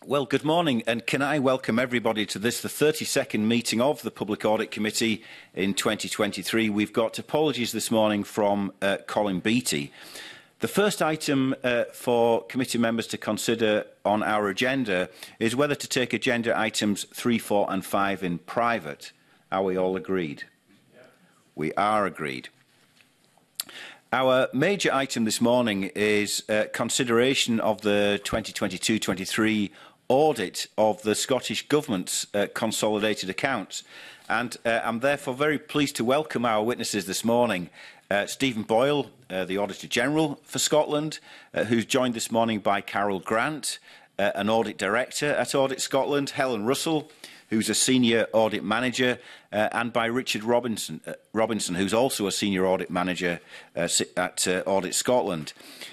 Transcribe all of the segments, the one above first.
Well, good morning, and can I welcome everybody to this, the 32nd meeting of the Public Audit Committee in 2023. We've got apologies this morning from Colin Beattie. The first item for committee members to consider on our agenda is whether to take agenda items 3, 4 and 5 in private. Are we all agreed? Yeah. We are agreed. Our major item this morning is consideration of the 2022-23 audit of the Scottish Government's consolidated accounts. And I'm therefore very pleased to welcome our witnesses this morning. Stephen Boyle, the Auditor General for Scotland, who's joined this morning by Carol Grant, an Audit Director at Audit Scotland, Helen Russell, who's a Senior Audit Manager, and by Richard Robinson, who's also a Senior Audit Manager at Audit Scotland.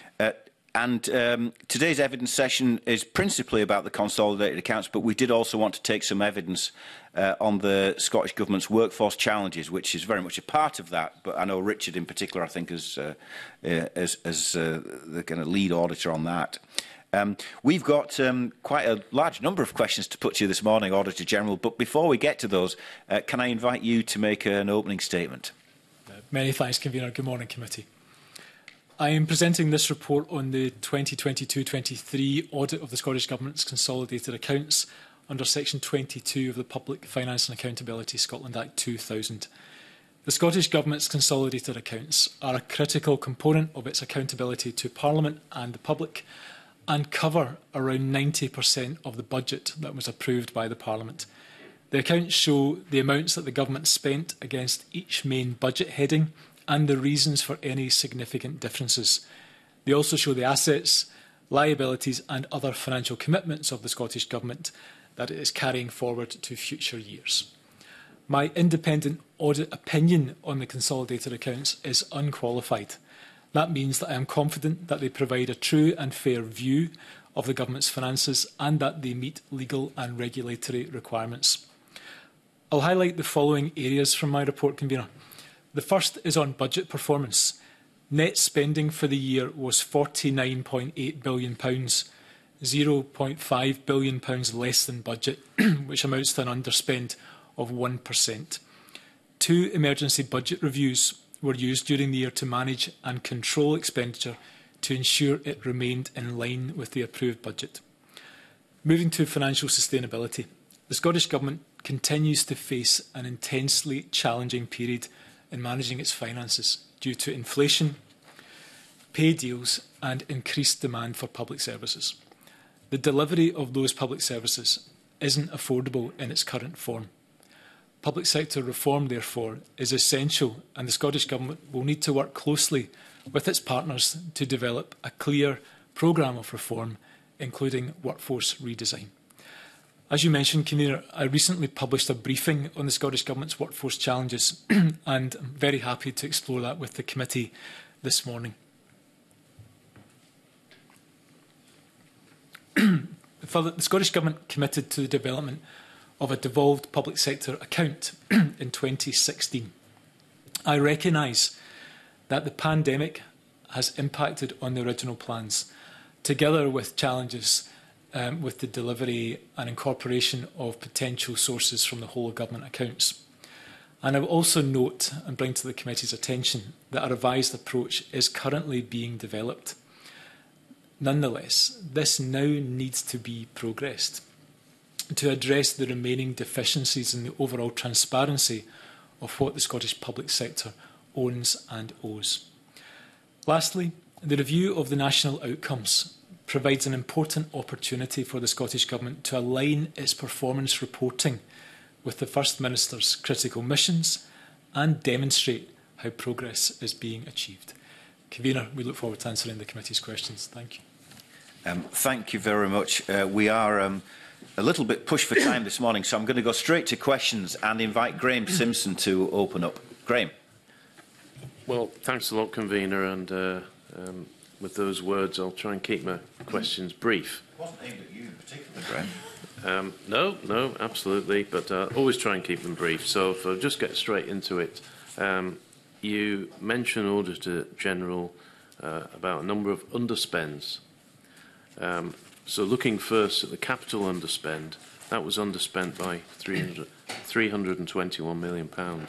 Today's evidence session is principally about the consolidated accounts, but we did also want to take some evidence on the Scottish Government's workforce challenges, which is very much a part of that. But I know Richard in particular, I think, is the kind of lead auditor on that. We've got quite a large number of questions to put to you this morning, Auditor General, but before we get to those, can I invite you to make an opening statement? Many thanks, Convener. Good morning, Committee. I am presenting this report on the 2022-23 audit of the Scottish Government's consolidated accounts under Section 22 of the Public Finance and Accountability Scotland Act 2000. The Scottish Government's consolidated accounts are a critical component of its accountability to Parliament and the public, and cover around 90% of the budget that was approved by the Parliament. The accounts show the amounts that the Government spent against each main budget heading and the reasons for any significant differences. They also show the assets, liabilities and other financial commitments of the Scottish Government that it is carrying forward to future years. My independent audit opinion on the consolidated accounts is unqualified. That means that I am confident that they provide a true and fair view of the Government's finances and that they meet legal and regulatory requirements. I'll highlight the following areas from my report, Convener. The first is on budget performance. Net spending for the year was £49.8 billion, £0.5 billion less than budget, which amounts to an underspend of 1%. 2 emergency budget reviews were used during the year to manage and control expenditure to ensure it remained in line with the approved budget. Moving to financial sustainability, the Scottish Government continues to face an intensely challenging period in managing its finances due to inflation, pay deals and increased demand for public services. The delivery of those public services isn't affordable in its current form. Public sector reform, therefore, is essential, and the Scottish Government will need to work closely with its partners to develop a clear programme of reform, including workforce redesign. As you mentioned, Convener, I recently published a briefing on the Scottish Government's workforce challenges, and I'm very happy to explore that with the committee this morning. Further, the Scottish Government committed to the development of a devolved public sector account in 2016. I recognise that the pandemic has impacted on the original plans, together with challenges with the delivery and incorporation of potential sources from the whole of government accounts. And I will also note and bring to the committee's attention that a revised approach is currently being developed. Nonetheless, this now needs to be progressed to address the remaining deficiencies in the overall transparency of what the Scottish public sector owns and owes. Lastly, the review of the national outcomes provides an important opportunity for the Scottish Government to align its performance reporting with the First Minister's critical missions and demonstrate how progress is being achieved. Convener, we look forward to answering the committee's questions. Thank you. Thank you very much. We are a little bit pushed for time this morning, so I'm going to go straight to questions and invite Graham Simpson to open up. Graham. Well, thanks a lot, Convener, and with those words, I'll try and keep my questions brief. It wasn't aimed at you in particular, Graham. No, absolutely, but always try and keep them brief. So if I just get straight into it, you mentioned, Auditor General, about a number of underspends. So looking first at the capital underspend, that was underspent by £321 million,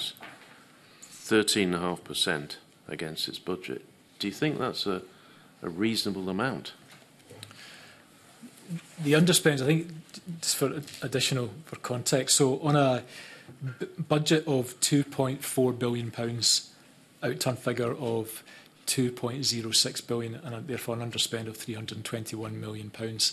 13.5% against its budget. Do you think that's a reasonable amount? The underspends, I think, just for context, so on a budget of £2.4 billion, outturn figure of £2.06 billion, and therefore an underspend of £321 million.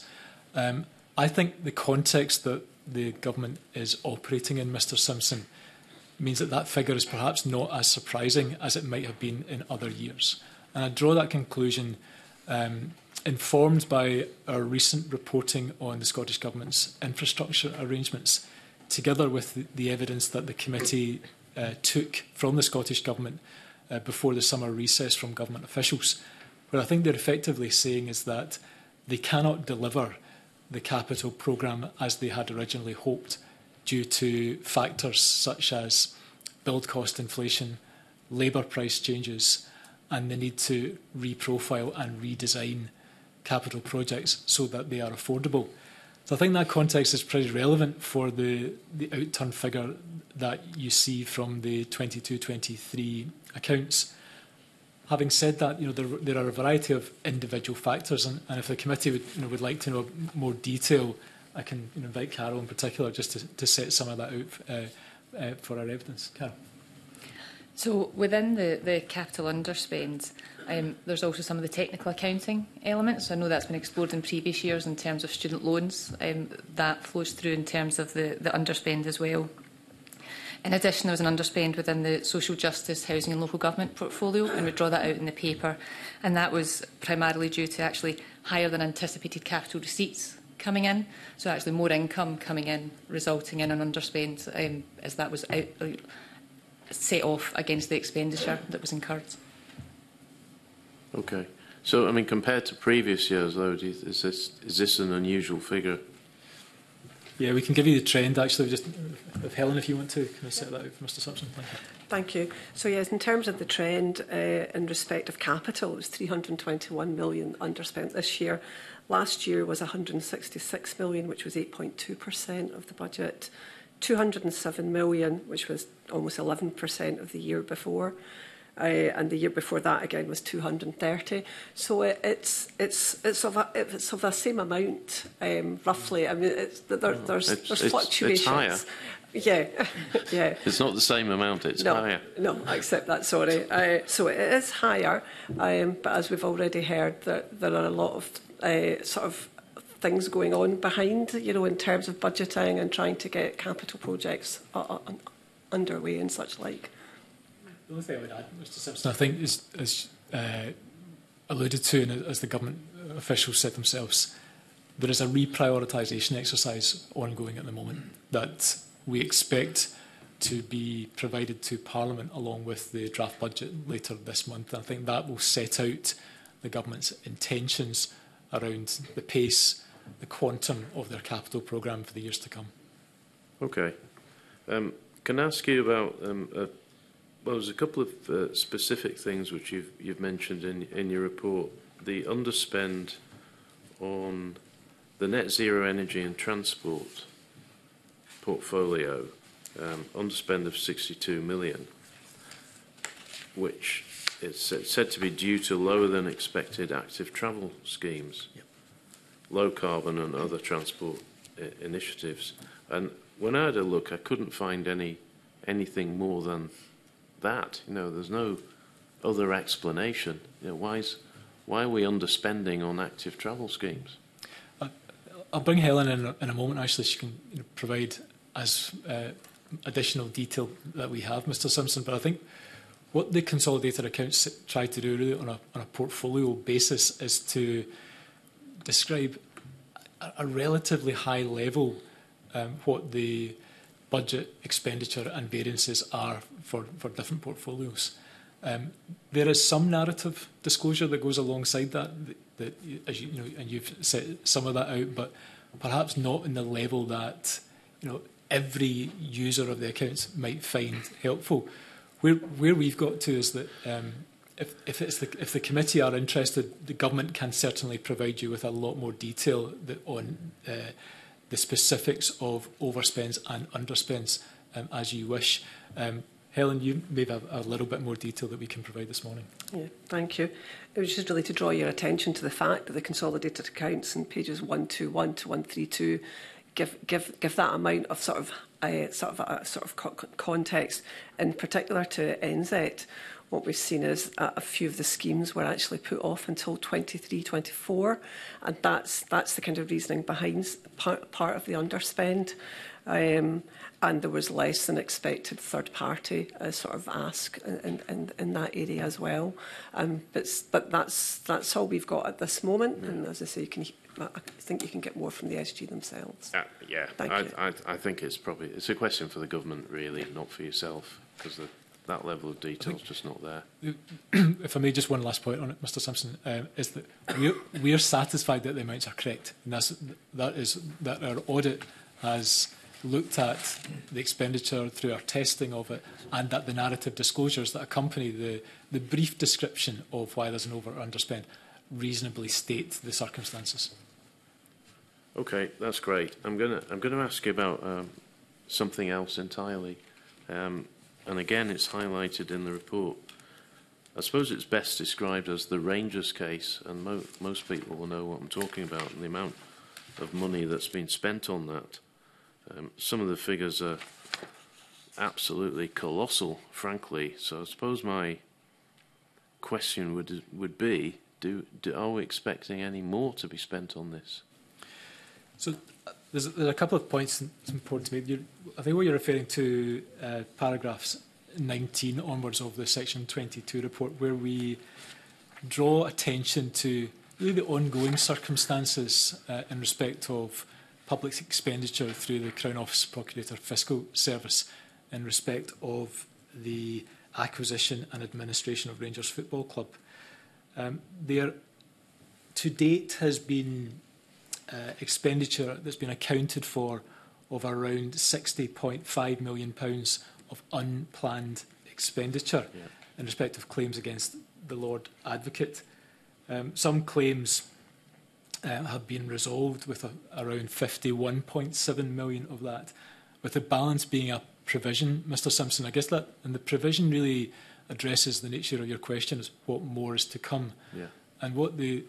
I think the context that the government is operating in, Mr Simpson, means that that figure is perhaps not as surprising as it might have been in other years. And I draw that conclusion informed by our recent reporting on the Scottish Government's infrastructure arrangements, together with the evidence that the committee took from the Scottish Government before the summer recess from government officials. What I think they're effectively saying is that they cannot deliver the capital programme as they had originally hoped due to factors such as build cost inflation, labour price changes, and the need to reprofile and redesign capital projects so that they are affordable. So I think that context is pretty relevant for the outturn figure that you see from the 22-23 accounts. Having said that, there are a variety of individual factors, and if the committee would like to know more detail, I can invite Carol in particular just to set some of that out for our evidence. Carol. So within the capital underspend, there's also some of the technical accounting elements. I know that's been explored in previous years in terms of student loans. That flows through in terms of the underspend as well. In addition, there was an underspend within the social justice, housing and local government portfolio, and we draw that out in the paper. And that was primarily due to actually higher than anticipated capital receipts coming in. So actually more income coming in, resulting in an underspend as that was set off against the expenditure that was incurred. Okay. So, I mean, compared to previous years, though, is this an unusual figure? Yeah, we can give you the trend, actually. Just, if Helen, if you want to, can I set that out for Mr Simpson? Thank you. Thank you. So, yes, in terms of the trend in respect of capital, it was £321 million underspent this year. Last year was £166 million, which was 8.2% of the budget. £207 million, which was almost 11% of the year before. And the year before that again was 230. So it's of the same amount, roughly. I mean, there's fluctuations. It's higher. Yeah, yeah. It's not the same amount. It's higher. No, I accept that. Sorry. So it is higher, but as we've already heard, there are a lot of sort of things going on behind, in terms of budgeting and trying to get capital projects underway and such like. The only thing I would add, Mr Simpson, I think, is as alluded to, and as the government officials said themselves, there is a reprioritisation exercise ongoing at the moment that we expect to be provided to Parliament along with the draft budget later this month. And I think that will set out the government's intentions around the pace, the quantum of their capital programme for the years to come. Okay. Can I ask you about... well, there's a couple of specific things which you've mentioned in your report. The underspend on the net zero energy and transport portfolio, underspend of 62 million, which is said to be due to lower than expected active travel schemes, low carbon and other transport initiatives. And when I had a look, I couldn't find anything more than that. There's no other explanation. Why are we underspending on active travel schemes? I'll bring Helen in a moment. Actually, she can provide as additional detail that we have, Mr Simpson. But I think what the consolidated accounts try to do really on a portfolio basis is to describe a relatively high level what the budget expenditure and variances are for different portfolios. There is some narrative disclosure that goes alongside that as and you've set some of that out, but perhaps not in the level that every user of the accounts might find helpful. Where we've got to is that if the committee are interested, the government can certainly provide you with a lot more detail on the specifics of overspends and underspends as you wish. Helen, you may have a little bit more detail that we can provide this morning. Yeah, thank you. It was just really to draw your attention to the fact that the consolidated accounts in pages 121 to 132 give that amount of sort of context, in particular to NZ. What we've seen is a few of the schemes were actually put off until 23-24, and that's the kind of reasoning behind part of the underspend. And there was less than expected third party sort of ask in that area as well. But that's all we've got at this moment. And as I say, I think you can get more from the SG themselves. Yeah, I think it's a question for the government really, not for yourself, because that level of detail is just not there. If I may, just one last point on it, Mr Simpson, is that we are satisfied that the amounts are correct, and that our audit has looked at the expenditure through our testing of it, and that the narrative disclosures that accompany the brief description of why there's an over or underspend reasonably state the circumstances. Okay, that's great. I'm gonna ask you about something else entirely, and again, it's highlighted in the report. I suppose it's best described as the Rangers case, and most people will know what I'm talking about and the amount of money that's been spent on that. Some of the figures are absolutely colossal, frankly. So I suppose my question would be: are we expecting any more to be spent on this? So there's a couple of points that's important to make. I think what you're referring to, paragraphs 19 onwards of the Section 22 report, where we draw attention to really the ongoing circumstances in respect of public expenditure through the Crown Office Procurator Fiscal Service in respect of the acquisition and administration of Rangers Football Club. There, to date, has been expenditure that's been accounted for of around £60.5 million of unplanned expenditure in respect of claims against the Lord Advocate. Some claims have been resolved with around 51.7 million of that, with the balance being a provision. Mr Simpson, I guess that, and the provision really addresses the nature of your question, is what more is to come. Yeah. And what the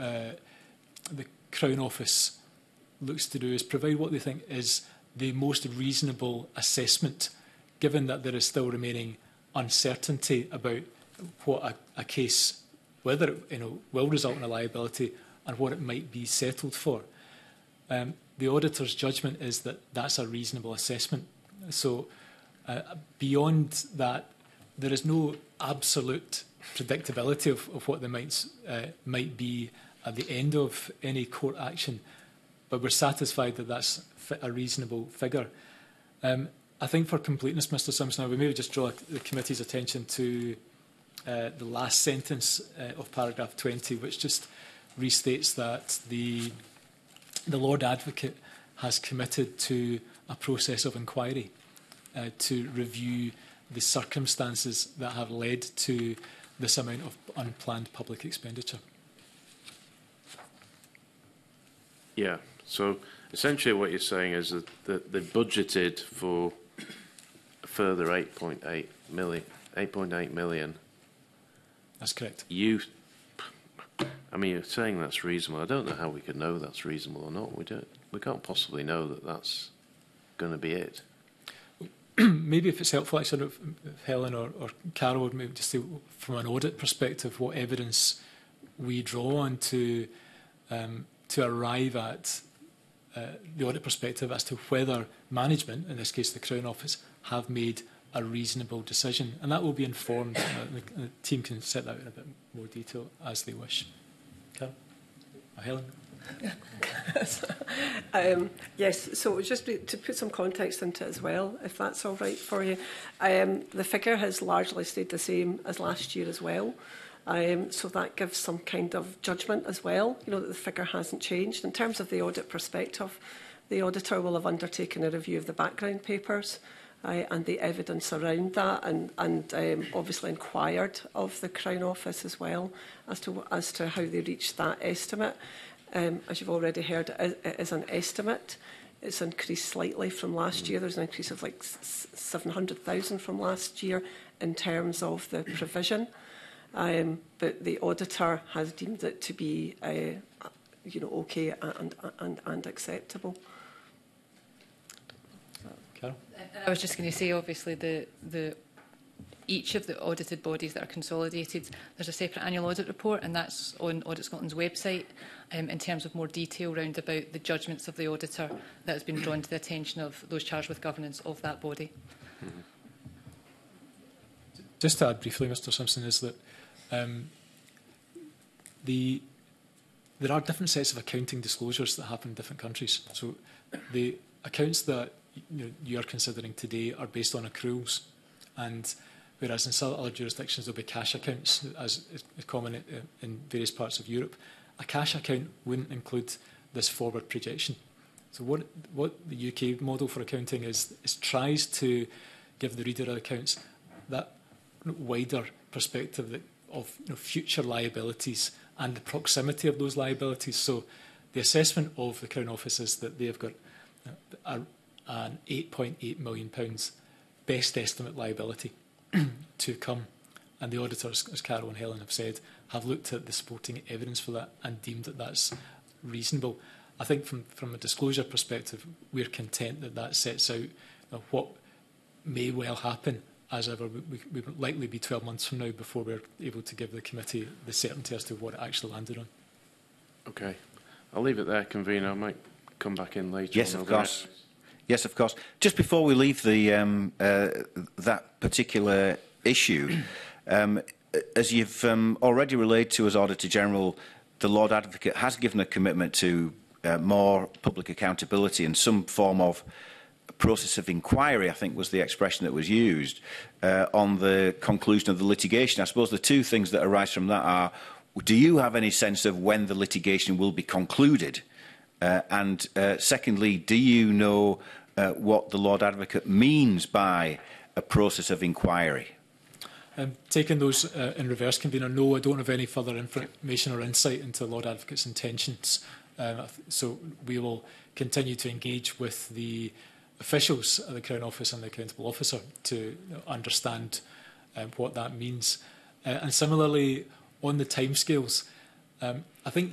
Crown Office looks to do is provide what they think is the most reasonable assessment, given that there is still remaining uncertainty about what a case, whether it will result in a liability and what it might be settled for. The auditor's judgment is that that's a reasonable assessment. So beyond that, there is no absolute predictability of what the amounts might be at the end of any court action, but we're satisfied that that's a reasonable figure. I think for completeness, Mr Simpson, I would maybe just draw the committee's attention to the last sentence of paragraph 20, which just restates that the Lord Advocate has committed to a process of inquiry to review the circumstances that have led to this amount of unplanned public expenditure. Yeah, so essentially what you're saying is that they budgeted for a further 8.8 million. That's correct. You're saying that's reasonable. I don't know how we could know that's reasonable or not. We can't possibly know that that's going to be it. Maybe if it's helpful, if Helen or Carol would maybe just say, from an audit perspective, what evidence we draw on to arrive at the audit perspective as to whether management, in this case the Crown Office, have made a reasonable decision. And that will be informed. The team can set that out in a bit more detail as they wish. Carol? Helen? Yes, so just to put some context into it as well, if that's all right for you. The figure has largely stayed the same as last year as well. So that gives some kind of judgment as well, that the figure hasn't changed. In terms of the audit perspective, the auditor will have undertaken a review of the background papers and the evidence around that, and obviously inquired of the Crown Office as well as to how they reached that estimate. As you've already heard, it is an estimate. It's increased slightly from last year. There's an increase of like 700,000 from last year in terms of the provision. But the auditor has deemed it to be, okay and acceptable. Carol? And I was just going to say, obviously, each of the audited bodies that are consolidated, there's a separate annual audit report, and that's on Audit Scotland's website, in terms of more detail round about the judgments of the auditor that has been drawn to the attention of those charged with governance of that body. Just to add briefly, Mr Simpson, is that there are different sets of accounting disclosures that happen in different countries. So the accounts that you are considering today are based on accruals, and whereas in some other jurisdictions there'll be cash accounts, as is common in various parts of Europe. A cash account wouldn't include this forward projection. So what the UK model for accounting is tries to give the reader of accounts that wider perspective of future liabilities and the proximity of those liabilities. So the assessment of the Crown Office is that they've got an £8.8 million best estimate liability to come. And the auditors, as Carol and Helen have said, have looked at the supporting evidence for that and deemed that that's reasonable. I think from a disclosure perspective, we're content that that sets out what may well happen. As ever, we will likely be 12 months from now before we're able to give the committee the certainty as to what it actually landed on. Okay. I'll leave it there, convener. I might come back in later. Yes, of course. Yes, of course. Just before we leave the that particular issue, as you've already relayed to us, Auditor General, the Lord Advocate has given a commitment to more public accountability and some form of process of inquiry, I think was the expression that was used, on the conclusion of the litigation. I suppose the two things that arise from that are, do you have any sense of when the litigation will be concluded? And secondly, do you know what the Lord Advocate means by a process of inquiry? Taking those in reverse, convener, no, I don't have any further information or insight into the Lord Advocate's intentions. So we will continue to engage with the officials of the Crown Office and the Accountable Officer to understand what that means. And similarly, on the timescales, I think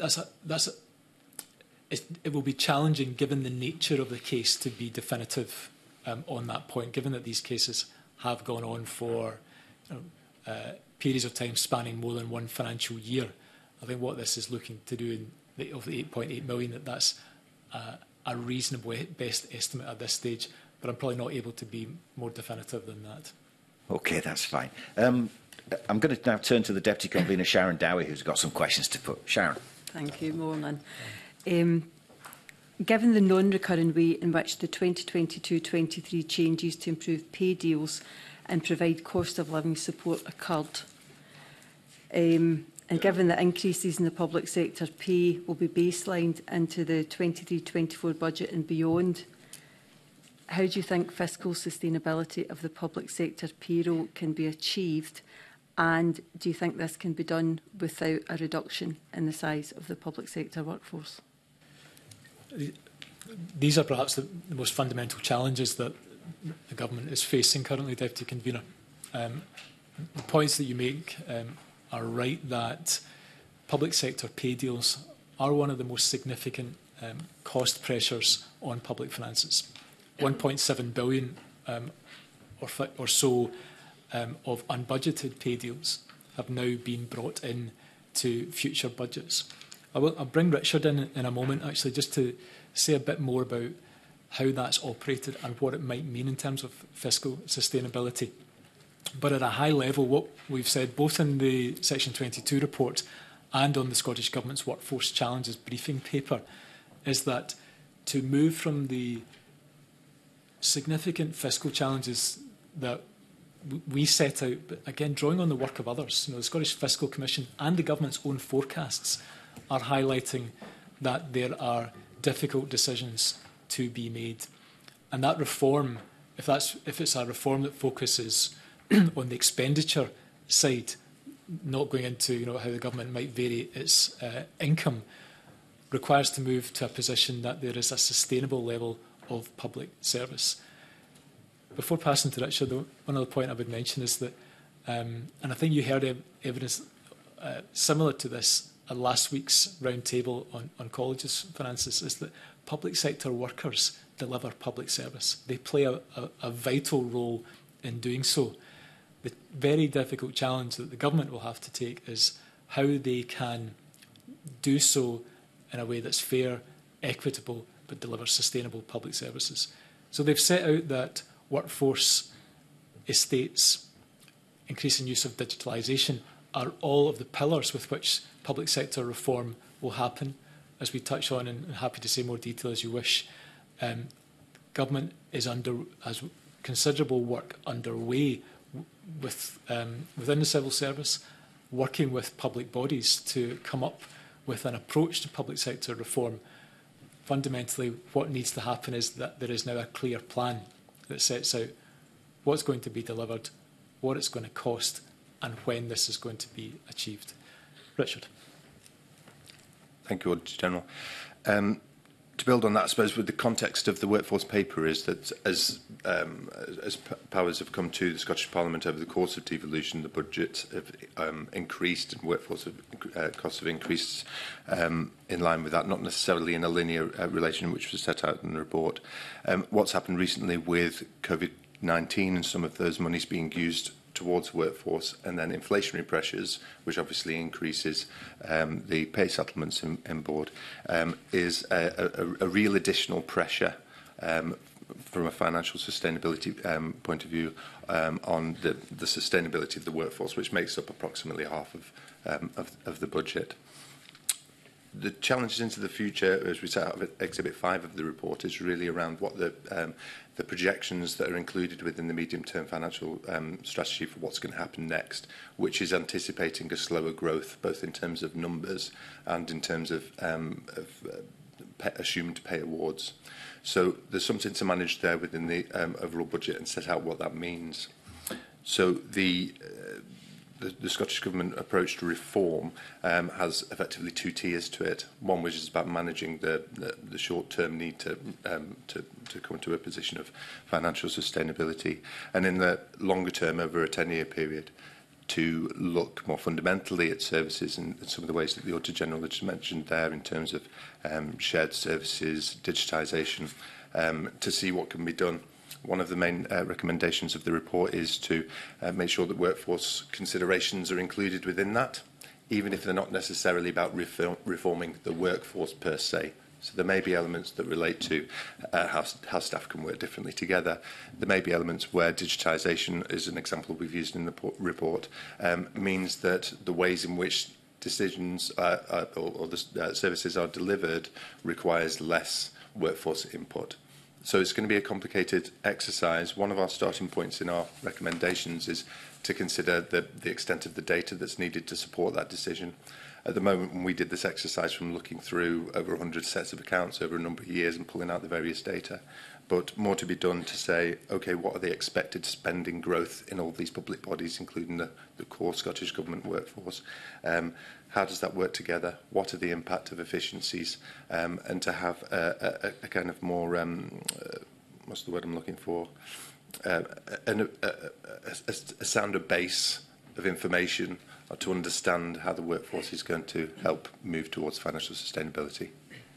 it will be challenging, given the nature of the case, to be definitive on that point, given that these cases have gone on for periods of time spanning more than one financial year. I think what this is looking to do of the 8.8 million, that's a reasonable best estimate at this stage, but I'm probably not able to be more definitive than that. Okay, that's fine. I'm going to now turn to the Deputy Convener, Sharon Dowie, who's got some questions to put. Sharon. Thank you, Morning. Given the non-recurring way in which the 2022-23 changes to improve pay deals and provide cost of living support occurred, and given that increases in the public sector pay will be baselined into the 23-24 budget and beyond, how do you think fiscal sustainability of the public sector payroll can be achieved? And do you think this can be done without a reduction in the size of the public sector workforce? These are perhaps the most fundamental challenges that the government is facing currently, Deputy Convener. The points that you make are right, that public sector pay deals are one of the most significant cost pressures on public finances. 1.7 billion or so of unbudgeted pay deals have now been brought in to future budgets. I'll bring Richard in a moment, actually, just to say a bit more about how that's operated and what it might mean in terms of fiscal sustainability. But at a high level, what we've said, both in the Section 22 report and on the Scottish Government's Workforce Challenges briefing paper, is that to move from the significant fiscal challenges that we set out, but again, drawing on the work of others, the Scottish Fiscal Commission and the Government's own forecasts are highlighting that there are difficult decisions to be made. And that reform if it's a reform that focuses on the expenditure side, not going into how the government might vary its income, requires to move to a position that there is a sustainable level of public service. Before passing to Richard, one other point I would mention is that, and I think you heard evidence similar to this at last week's round table on colleges finances, is that public sector workers deliver public service. They play a vital role in doing so. The very difficult challenge that the government will have to take is how they can do so in a way that's fair, equitable, but delivers sustainable public services. So they've set out that workforce, estates, increasing use of digitalisation are all of the pillars with which public sector reform will happen. As we touch on, and happy to say more detail as you wish, government has considerable work underway within the civil service, working with public bodies to come up with an approach to public sector reform. Fundamentally, what needs to happen is that there is now a clear plan that sets out what's going to be delivered, what it's going to cost, and when this is going to be achieved. Richard. Thank you, Auditor General. To build on that, I suppose, with the context of the workforce paper is that as powers have come to the Scottish Parliament over the course of devolution, the budget have increased and workforce costs have increased in line with that, not necessarily in a linear relation which was set out in the report. What's happened recently with COVID-19 and some of those monies being used towards the workforce, and then inflationary pressures, which obviously increases the pay settlements in board, is a real additional pressure from a financial sustainability point of view on the sustainability of the workforce, which makes up approximately half of the budget. The challenges into the future, as we set out of Exhibit 5 of the report, is really around what the projections that are included within the medium-term financial strategy for what's going to happen next, which is anticipating a slower growth, both in terms of numbers and in terms of assumed pay awards. So there's something to manage there within the overall budget and set out what that means. So the Scottish Government approach to reform has effectively two tiers to it. One which is about managing the short-term need to come to a position of financial sustainability, and in the longer term, over a 10-year period, to look more fundamentally at services and some of the ways that the Auditor General has mentioned there in terms of shared services, digitisation, to see what can be done. One of the main recommendations of the report is to make sure that workforce considerations are included within that, even if they're not necessarily about reforming the workforce per se. So there may be elements that relate to how staff can work differently together. There may be elements where digitisation, is an example we've used in the report, means that the ways in which decisions or the services are delivered requires less workforce input. So it's going to be a complicated exercise. One of our starting points in our recommendations is to consider the extent of the data that's needed to support that decision. At the moment, when we did this exercise from looking through over 100 sets of accounts over a number of years and pulling out the various data, but more to be done to say, OK, what are the expected spending growth in all these public bodies, including the core Scottish Government workforce? How does that work together? What are the impact of efficiencies? And to have a kind of more, what's the word I'm looking for? A sounder base of information to understand how the workforce is going to help move towards financial sustainability.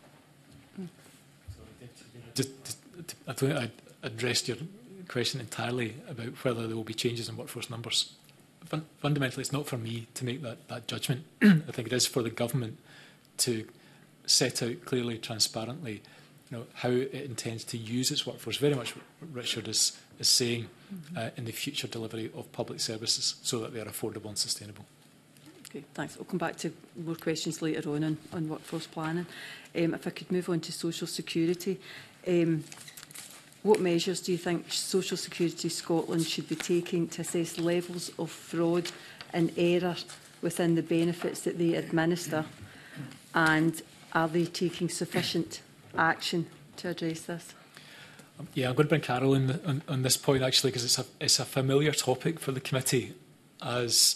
I think I addressed your question entirely about whether there will be changes in workforce numbers. Fundamentally, it's not for me to make that judgment. I think it is for the government to set out clearly, transparently, how it intends to use its workforce. Very much what Richard is saying in the future delivery of public services, so that they are affordable and sustainable. Okay, thanks. I'll come back to more questions later on workforce planning. If I could move on to social security. What measures do you think Social Security Scotland should be taking to assess levels of fraud and error within the benefits that they administer? And are they taking sufficient action to address this? Yeah, I'm going to bring Carol in on this point, actually, because it's a familiar topic for the committee, as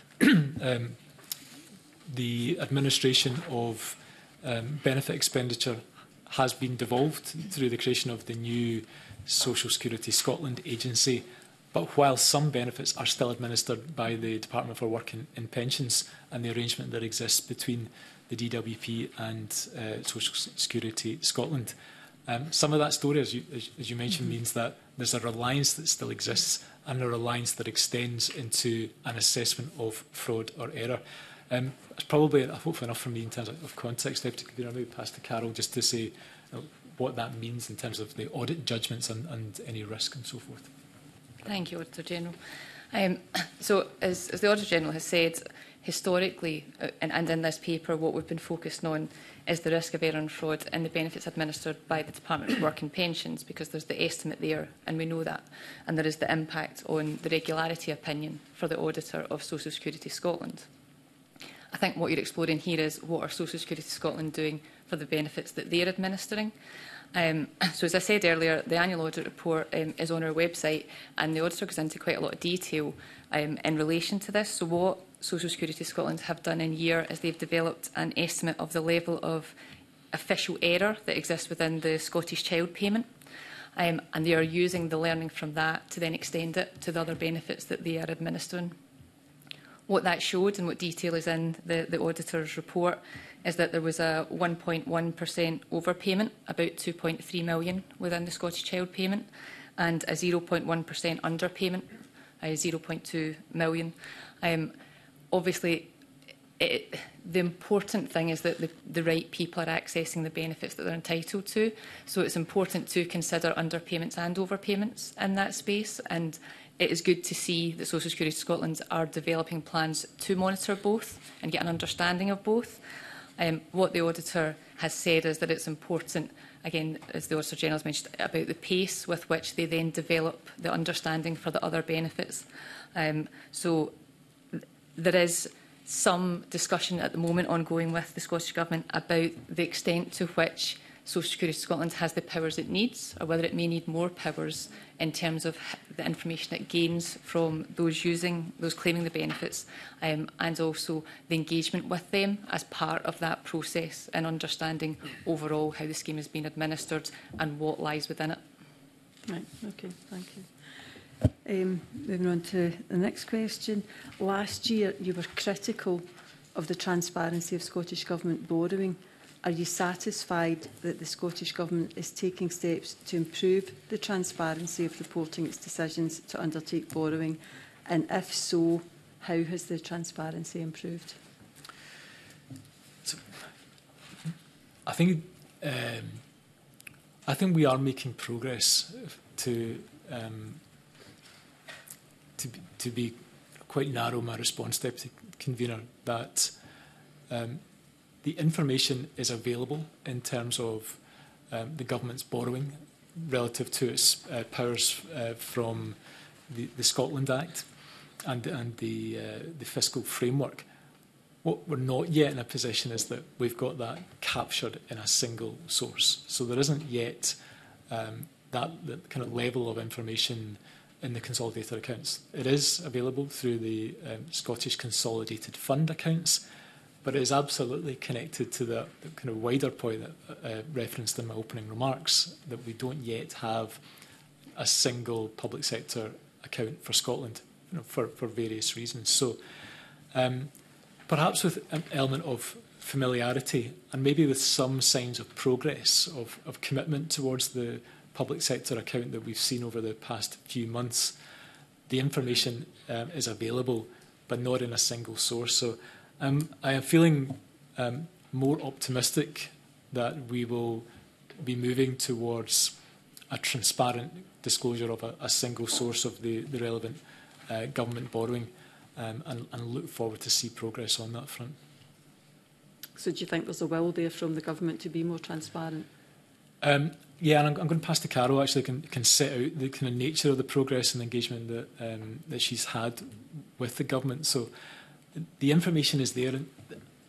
the administration of benefit expenditure has been devolved through the creation of the new Social Security Scotland agency. But while some benefits are still administered by the Department for Work and Pensions, and the arrangement that exists between the DWP and Social Security Scotland, some of that story, as you mentioned, means that there's a reliance that still exists, and a reliance that extends into an assessment of fraud or error. It's probably hopefully enough for me in terms of context. Deputy Convener, maybe pass to Carol just to say what that means in terms of the audit judgments and any risk and so forth. Thank you, Auditor General. So, as the Auditor General has said, historically, and in this paper, what we've been focusing on is the risk of error and fraud in the benefits administered by the Department of Work and Pensions, because there's the estimate there, and we know that, and there is the impact on the regularity opinion for the Auditor of Social Security Scotland. I think what you're exploring here is what are Social Security Scotland doing for the benefits that they're administering. So as I said earlier, the annual audit report is on our website, and the auditor goes into quite a lot of detail in relation to this. So what Social Security Scotland have done in year is they've developed an estimate of the level of official error that exists within the Scottish Child Payment, and they are using the learning from that to then extend it to the other benefits that they are administering. What that showed, and what detail is in the auditor's report, is that there was a 1.1% overpayment, about 2.3 million within the Scottish Child Payment, and a 0.1% underpayment, 0.2 million. Obviously, the important thing is that the right people are accessing the benefits that they're entitled to. So it's important to consider underpayments and overpayments in that space. And it is good to see that Social Security Scotland are developing plans to monitor both and get an understanding of both. What the auditor has said is that it's important, again, as the Auditor General has mentioned, about the pace with which they then develop the understanding for the other benefits. So there is some discussion at the moment ongoing with the Scottish Government about the extent to which Social Security Scotland has the powers it needs, or whether it may need more powers in terms of the information it gains from those claiming the benefits, and also the engagement with them as part of that process and understanding overall how the scheme has been administered and what lies within it. Right, okay, thank you. Moving on to the next question. Last year, you were critical of the transparency of Scottish Government borrowing. Are you satisfied that the Scottish Government is taking steps to improve the transparency of reporting its decisions to undertake borrowing? And if so, how has the transparency improved? So, I think we are making progress to be quite narrow my response, Deputy Convener, that the information is available in terms of the government's borrowing relative to its powers from the Scotland Act and the fiscal framework. What we're not yet in a position is that we've got that captured in a single source. So there isn't yet that kind of level of information in the consolidated accounts. It is available through the Scottish Consolidated Fund accounts, but it is absolutely connected to the kind of wider point that referenced in my opening remarks, that we don't yet have a single public sector account for Scotland, for various reasons. So perhaps with an element of familiarity and maybe with some signs of progress, of commitment towards the public sector account that we've seen over the past few months, the information is available, but not in a single source. So I am feeling more optimistic that we will be moving towards a transparent disclosure of a single source of the relevant government borrowing, and look forward to see progress on that front. So do you think there's a will there from the government to be more transparent? Yeah, and I'm going to pass to Carol, actually, can set out the kind of nature of the progress and engagement that she's had with the government. So the information is there,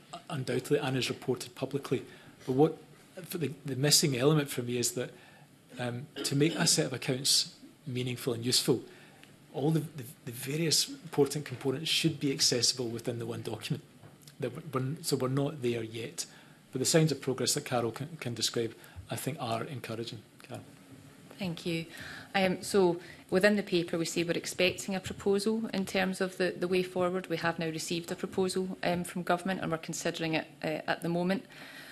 undoubtedly, and is reported publicly. But the missing element for me is that to make a set of accounts meaningful and useful, all the various important components should be accessible within the one document. So we're not there yet. But the signs of progress that Carol can describe, I think, are encouraging. Carol. Thank you. So within the paper, we say we're expecting a proposal in terms of the way forward. We have now received a proposal from government and we're considering it at the moment.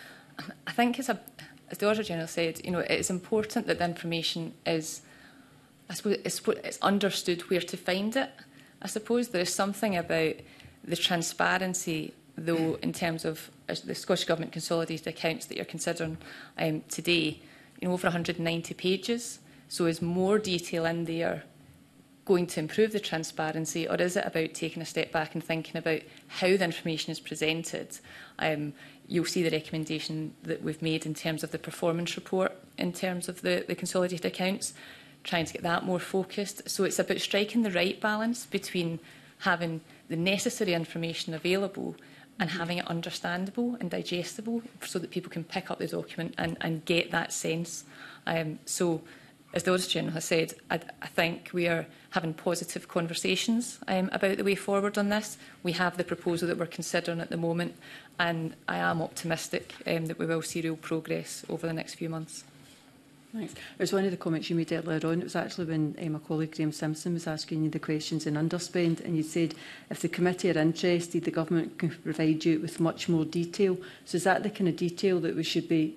I think, as the Auditor General said, it is important that the information is, I suppose, it's understood where to find it. I suppose there is something about the transparency, though, in terms of the Scottish Government consolidated accounts that you're considering today, over 190 pages. So is more detail in there going to improve the transparency, or is it about taking a step back and thinking about how the information is presented? You'll see the recommendation that we've made in terms of the performance report, in terms of the consolidated accounts, trying to get that more focused. So it's about striking the right balance between having the necessary information available and having it understandable and digestible so that people can pick up the document and get that sense. So, as the Auditor General has said, I think we are having positive conversations about the way forward on this. We have the proposal that we're considering at the moment, and I am optimistic that we will see real progress over the next few months. Thanks. It was one of the comments you made earlier on. It was actually when my colleague Graham Simpson was asking you the questions in underspend, and you said if the committee are interested, the government can provide you with much more detail. So is that the kind of detail that should be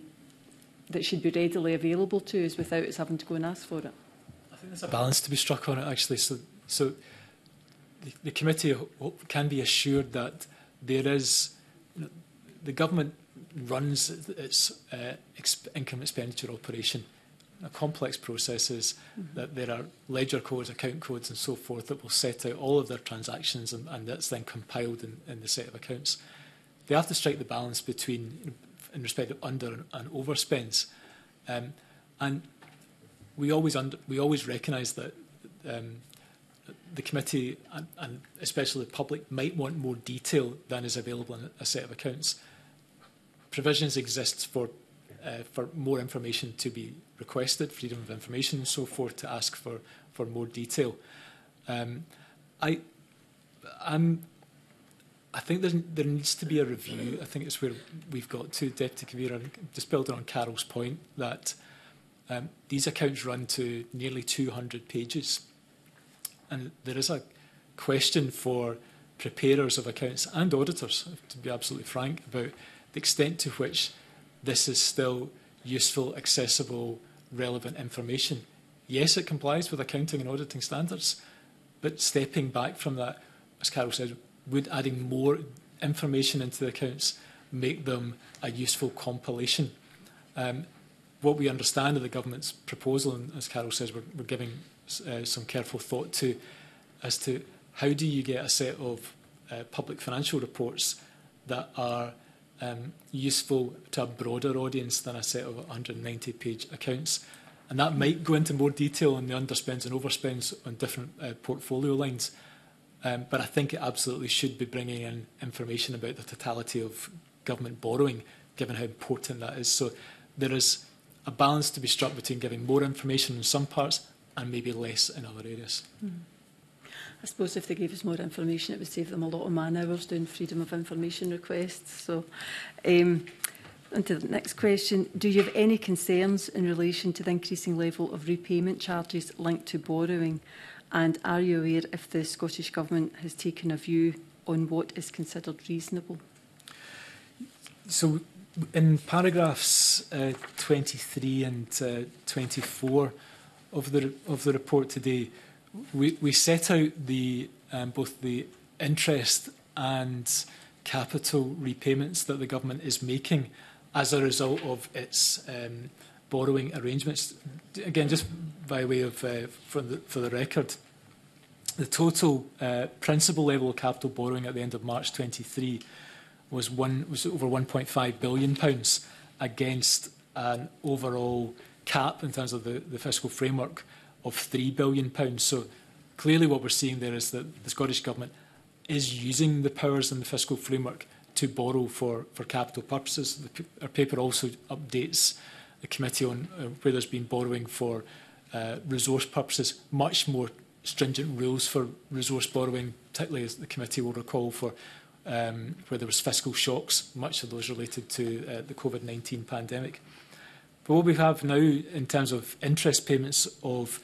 readily available to us without us having to go and ask for it? I think there's a balance to be struck on it, actually. So the committee can be assured that there is, the government runs its income expenditure operation. Complex processes, that there are ledger codes, account codes and so forth that will set out all of their transactions, and that's then compiled in the set of accounts. They have to strike the balance between, in respect of under and overspends. And we always recognise that the committee and especially the public might want more detail than is available in a set of accounts. Provisions exist for more information to be requested, freedom of information and so forth, to ask for more detail. I think there needs to be a review. I think it's where we've got to, Deputy Convener, just building on Carol's point, that these accounts run to nearly 200 pages. And there is a question for preparers of accounts and auditors, to be absolutely frank, about the extent to which this is still useful, accessible, relevant information. Yes, it complies with accounting and auditing standards, but stepping back from that, as Carol said, would adding more information into the accounts make them a useful compilation? What we understand of the government's proposal, and as Carol says, we're giving some careful thought to, as to how do you get a set of public financial reports that are useful to a broader audience than a set of 190-page accounts. And that might go into more detail on the underspends and overspends on different portfolio lines. But I think it absolutely should be bringing in information about the totality of government borrowing, given how important that is. So there is a balance to be struck between giving more information in some parts and maybe less in other areas. I suppose if they gave us more information, it would save them a lot of man-hours doing freedom of information requests. So, on to the next question. Do you have any concerns in relation to the increasing level of repayment charges linked to borrowing? And are you aware if the Scottish Government has taken a view on what is considered reasonable? So, in paragraphs 23 and 24 of the report today, we set out the both the interest and capital repayments that the government is making as a result of its borrowing arrangements. Again, just by way of for the record, the total principal level of capital borrowing at the end of March 23 was over £1.5 billion against an overall cap in terms of the fiscal framework of £3 billion. So clearly what we're seeing there is that the Scottish Government is using the powers in the fiscal framework to borrow for capital purposes. Our paper also updates the committee on where there's been borrowing for resource purposes, much more stringent rules for resource borrowing, particularly as the committee will recall for where there was fiscal shocks, much of those related to the COVID-19 pandemic. But what we have now in terms of interest payments of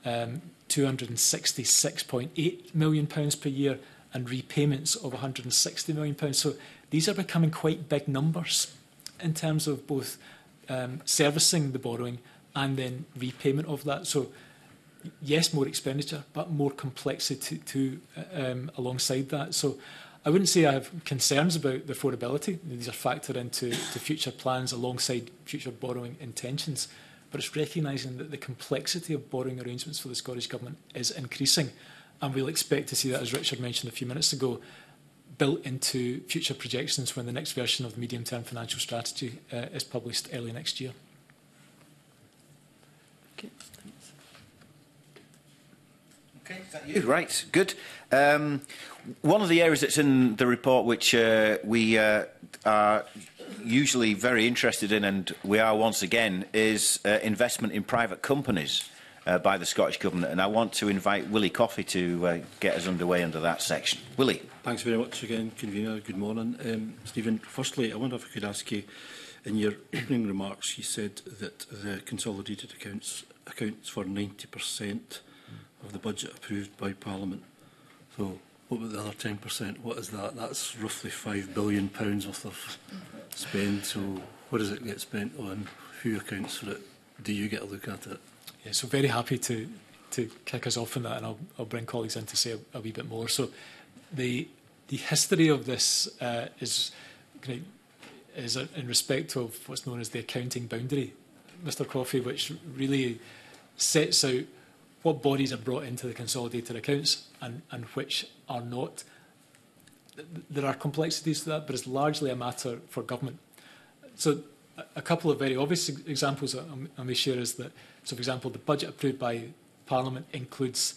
£266.8 million per year and repayments of £160 million. So these are becoming quite big numbers in terms of both servicing the borrowing and then repayment of that. So yes, more expenditure, but more complexity to alongside that. So I wouldn't say I have concerns about the affordability. These are factored into future plans alongside future borrowing intentions. But it's recognising that the complexity of borrowing arrangements for the Scottish Government is increasing. And we'll expect to see that, as Richard mentioned a few minutes ago, built into future projections when the next version of the medium-term financial strategy is published early next year. Okay, thanks. Okay, thank you. Right, good. One of the areas that's in the report which we are usually very interested in, and we are once again, is investment in private companies by the Scottish Government. And I want to invite Willie Coffey to get us underway under that section. Willie. Thanks very much again, Convener. Good morning. Stephen, firstly, I wonder if I could ask you, in your opening remarks, you said that the consolidated accounts for 90% of the budget approved by Parliament. So what about the other 10%? What is that? That's roughly £5 billion worth of spend. So what does it get spent on? Who accounts for it? Do you get a look at it? Yeah, so very happy to kick us off on that, and I'll bring colleagues in to say a wee bit more. So the history of this is in respect of what's known as the accounting boundary, Mr Coffey, which really sets out what bodies are brought into the consolidated accounts and which are not. There are complexities to that, but it's largely a matter for government. So a couple of very obvious examples I may share is that, so for example, the budget approved by Parliament includes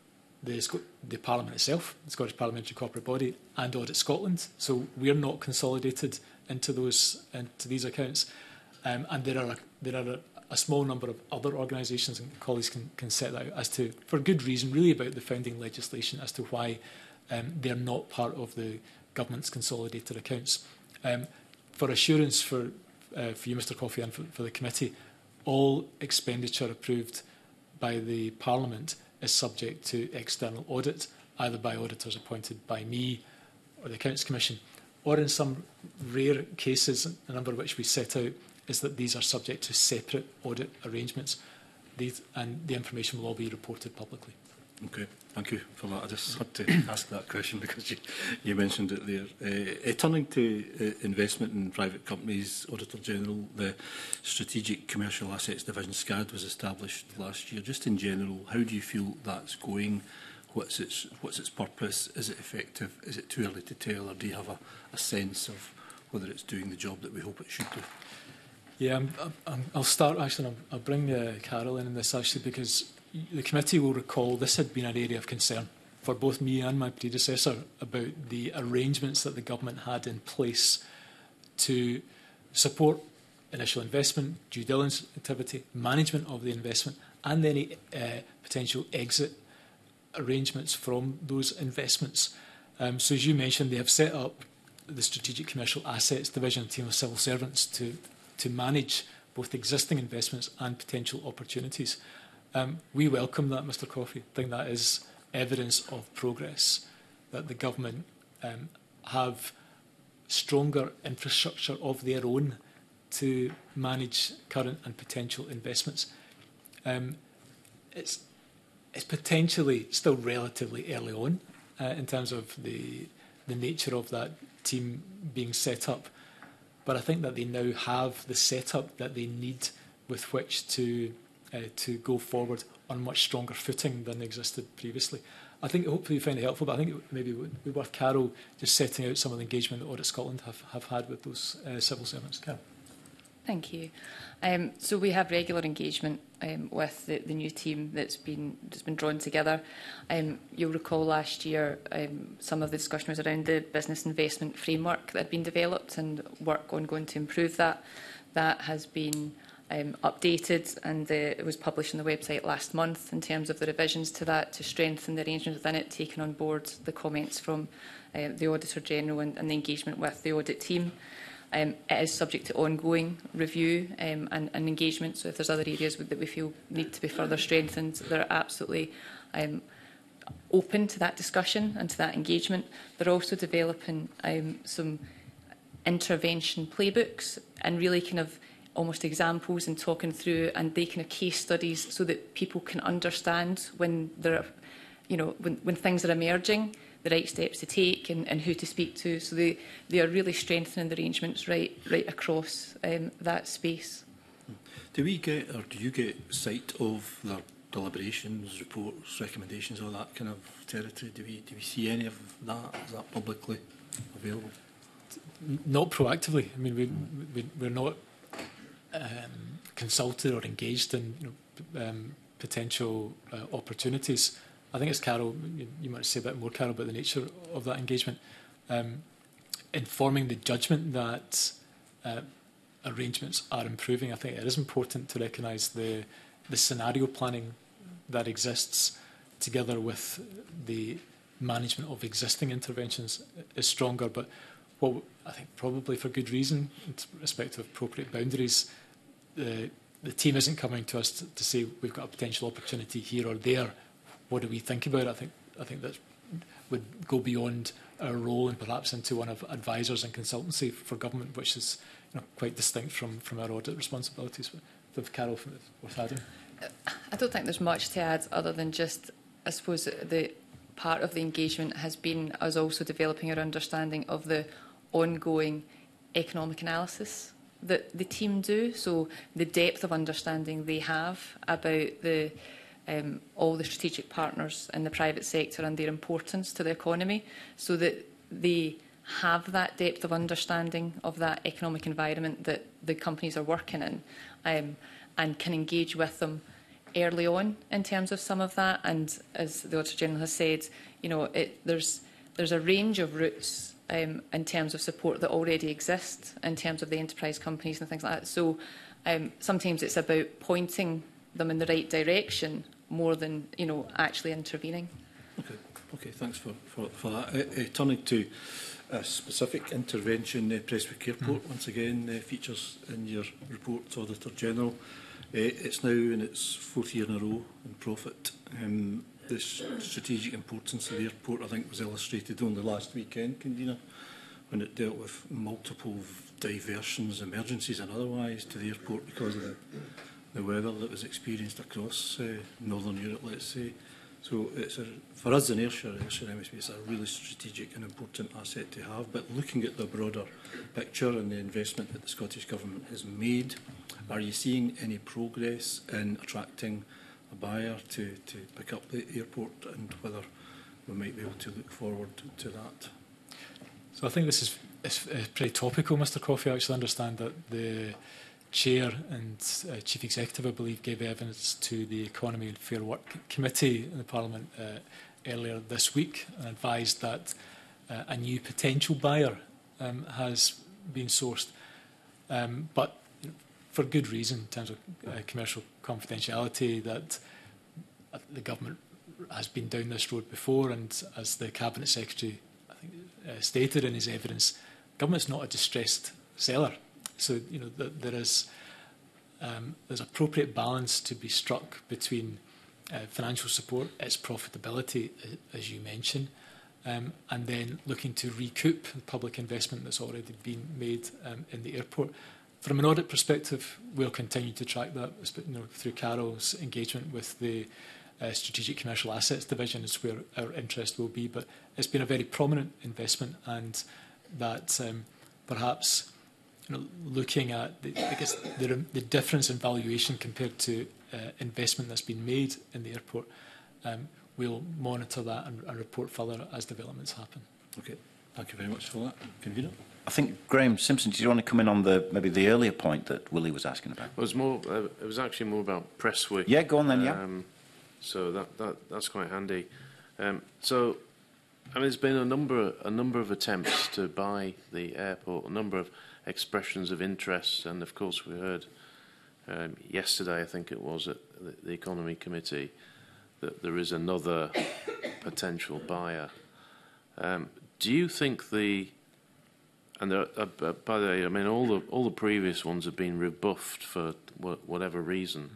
the Parliament itself, the Scottish Parliamentary Corporate Body, and Audit Scotland. So we are not consolidated into these accounts, and there are a small number of other organisations, and colleagues can set that out as to, for good reason, really about the founding legislation as to why they are not part of the government's consolidated accounts. For assurance for you, Mr Coffey, and for the committee, all expenditure approved by the Parliament is subject to external audit, either by auditors appointed by me or the Accounts Commission, or in some rare cases, a number of which we set out, is that these are subject to separate audit arrangements, and the information will all be reported publicly. Okay, thank you for that. I just had to ask that question because you mentioned it there. Turning to investment in private companies, Auditor General, the Strategic Commercial Assets Division, SCAD, was established last year. Just in general, how do you feel that's going? What's its purpose? Is it effective? Is it too early to tell, or do you have a sense of whether it's doing the job that we hope it should do? Yeah, I'll start actually, and I'll bring Carol in this actually, because the committee will recall this had been an area of concern for both me and my predecessor about the arrangements that the government had in place to support initial investment, due diligence activity, management of the investment, and any potential exit arrangements from those investments. So as you mentioned, they have set up the Strategic Commercial Assets Division, a team of civil servants to manage both existing investments and potential opportunities. We welcome that, Mr Coffey. I think that is evidence of progress, that the government have stronger infrastructure of their own to manage current and potential investments. It's potentially still relatively early on in terms of the nature of that team being set up, but I think that they now have the setup that they need with which to go forward on much stronger footing than existed previously. I think hopefully you find it helpful, but I think it maybe would be worth Carol just setting out some of the engagement that Audit Scotland have had with those civil servants. Carol. Thank you. So we have regular engagement with the new team that's been drawn together. You'll recall last year some of the discussion was around the business investment framework that had been developed and work ongoing to improve that. That has been updated, and it was published on the website last month in terms of the revisions to that to strengthen the arrangements within it, taking on board the comments from the Auditor General and the engagement with the audit team. It is subject to ongoing review and engagement, so if there's other areas that we feel need to be further strengthened, they're absolutely open to that discussion and to that engagement. They're also developing some intervention playbooks and really kind of almost examples and talking through and they kind of case studies so that people can understand when there are, when things are emerging, the right steps to take and who to speak to. So they are really strengthening the arrangements right across that space. Do we get, or do you get sight of their deliberations, reports, recommendations, all that kind of territory? Do we see any of that? Is that publicly available? Not proactively. I mean, we're not consulted or engaged in potential opportunities. I think it's Carol, you might say a bit more, Carol, about the nature of that engagement. Informing the judgment that arrangements are improving, I think it is important to recognise the scenario planning that exists together with the management of existing interventions is stronger. But what I think probably for good reason, in respect of appropriate boundaries, the team isn't coming to us to say we've got a potential opportunity here or there. What do we think about it? I think that would go beyond our role and perhaps into one of advisors and consultancy for government, which is quite distinct from our audit responsibilities. With Carol, worth adding? I don't think there's much to add other than just, I suppose, the part of the engagement has been us also developing our understanding of the ongoing economic analysis that the team do. So the depth of understanding they have about all the strategic partners in the private sector and their importance to the economy, so that they have that depth of understanding of that economic environment that the companies are working in, and can engage with them early on in terms of some of that. And as the Auditor General has said, there's a range of routes in terms of support that already exist in terms of the enterprise companies and things like that. So sometimes it's about pointing them in the right direction more than actually intervening. Okay, thanks for that. Turning to a specific intervention, Prestwick Airport once again features in your report, Auditor General. It's now in its fourth year in a row in profit. The strategic importance of the airport, I think, was illustrated only last weekend, Convener, when it dealt with multiple diversions, emergencies and otherwise to the airport because of the weather that was experienced across Northern Europe, let's say. So it's for us in Ayrshire MSP, it's a really strategic and important asset to have. But looking at the broader picture and the investment that the Scottish Government has made, are you seeing any progress in attracting a buyer to pick up the airport, and whether we might be able to look forward to that? So I think this is pretty topical, Mr Coffey. I actually understand that the Chair and Chief Executive, I believe, gave evidence to the Economy and Fair Work Committee in the Parliament earlier this week and advised that a new potential buyer has been sourced. But for good reason, in terms of commercial confidentiality, that the government has been down this road before, and as the Cabinet Secretary, I think, stated in his evidence, government's not a distressed seller. So there's appropriate balance to be struck between financial support, its profitability, as you mentioned, and then looking to recoup the public investment that's already been made in the airport. From an audit perspective, we'll continue to track that through Carol's engagement with the Strategic Commercial Assets Division is where our interest will be. But it's been a very prominent investment, and that perhaps looking at the difference in valuation compared to investment that's been made in the airport, we'll monitor that and report further as developments happen. Okay, thank you very much for that. Convener? I think, Graham Simpson, did you want to come in on maybe the earlier point that Willie was asking about? It was actually more about Prestwick. Yeah, go on then, yeah. So that's quite handy. So, I mean, there's been a number of attempts to buy the airport, a number of expressions of interest, and of course we heard yesterday, I think it was, at the Economy Committee, that there is another potential buyer. Do you think the... And there, by the way, I mean, all the previous ones have been rebuffed for whatever reason.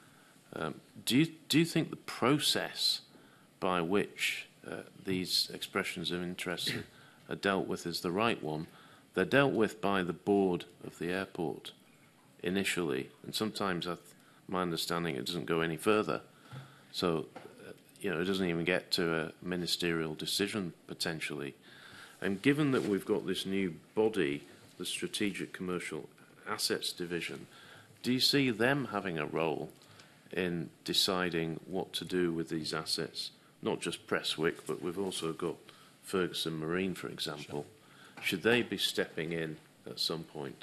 Do you think the process by which these expressions of interest are dealt with is the right one? They're dealt with by the board of the airport initially, and sometimes, my understanding, it doesn't go any further. So, it doesn't even get to a ministerial decision potentially. And given that we've got this new body, the Strategic Commercial Assets Division, do you see them having a role in deciding what to do with these assets? Not just Prestwick, but we've also got Ferguson Marine, for example. Sure. Should they be stepping in at some point?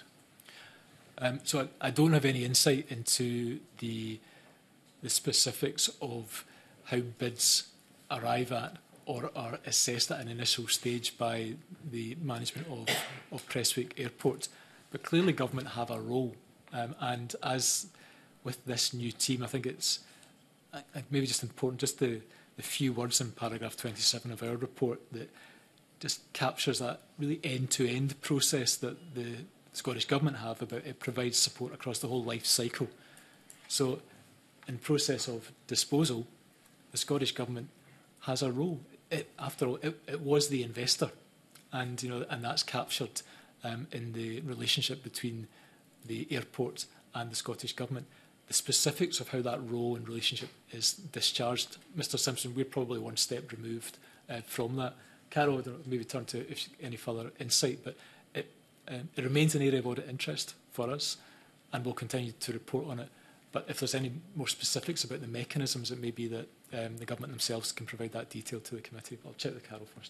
So I don't have any insight into the specifics of how bids arrive at or are assessed at an initial stage by the management of Prestwick Airport. But clearly government have a role. And as with this new team, I think it's maybe just important, just the few words in paragraph 27 of our report that just captures that really end-to-end process that the Scottish Government have about it provides support across the whole life cycle. So in process of disposal, the Scottish Government has a role. After all, it was the investor, and and that's captured in the relationship between the airport and the Scottish Government. The specifics of how that role and relationship is discharged, Mr Simpson, we're probably one step removed from that. Carol, maybe turn to any further insight, but it remains an area of audit interest for us, and we'll continue to report on it. But if there's any more specifics about the mechanisms, it may be that the government themselves can provide that detail to the committee. I'll check with Carol first.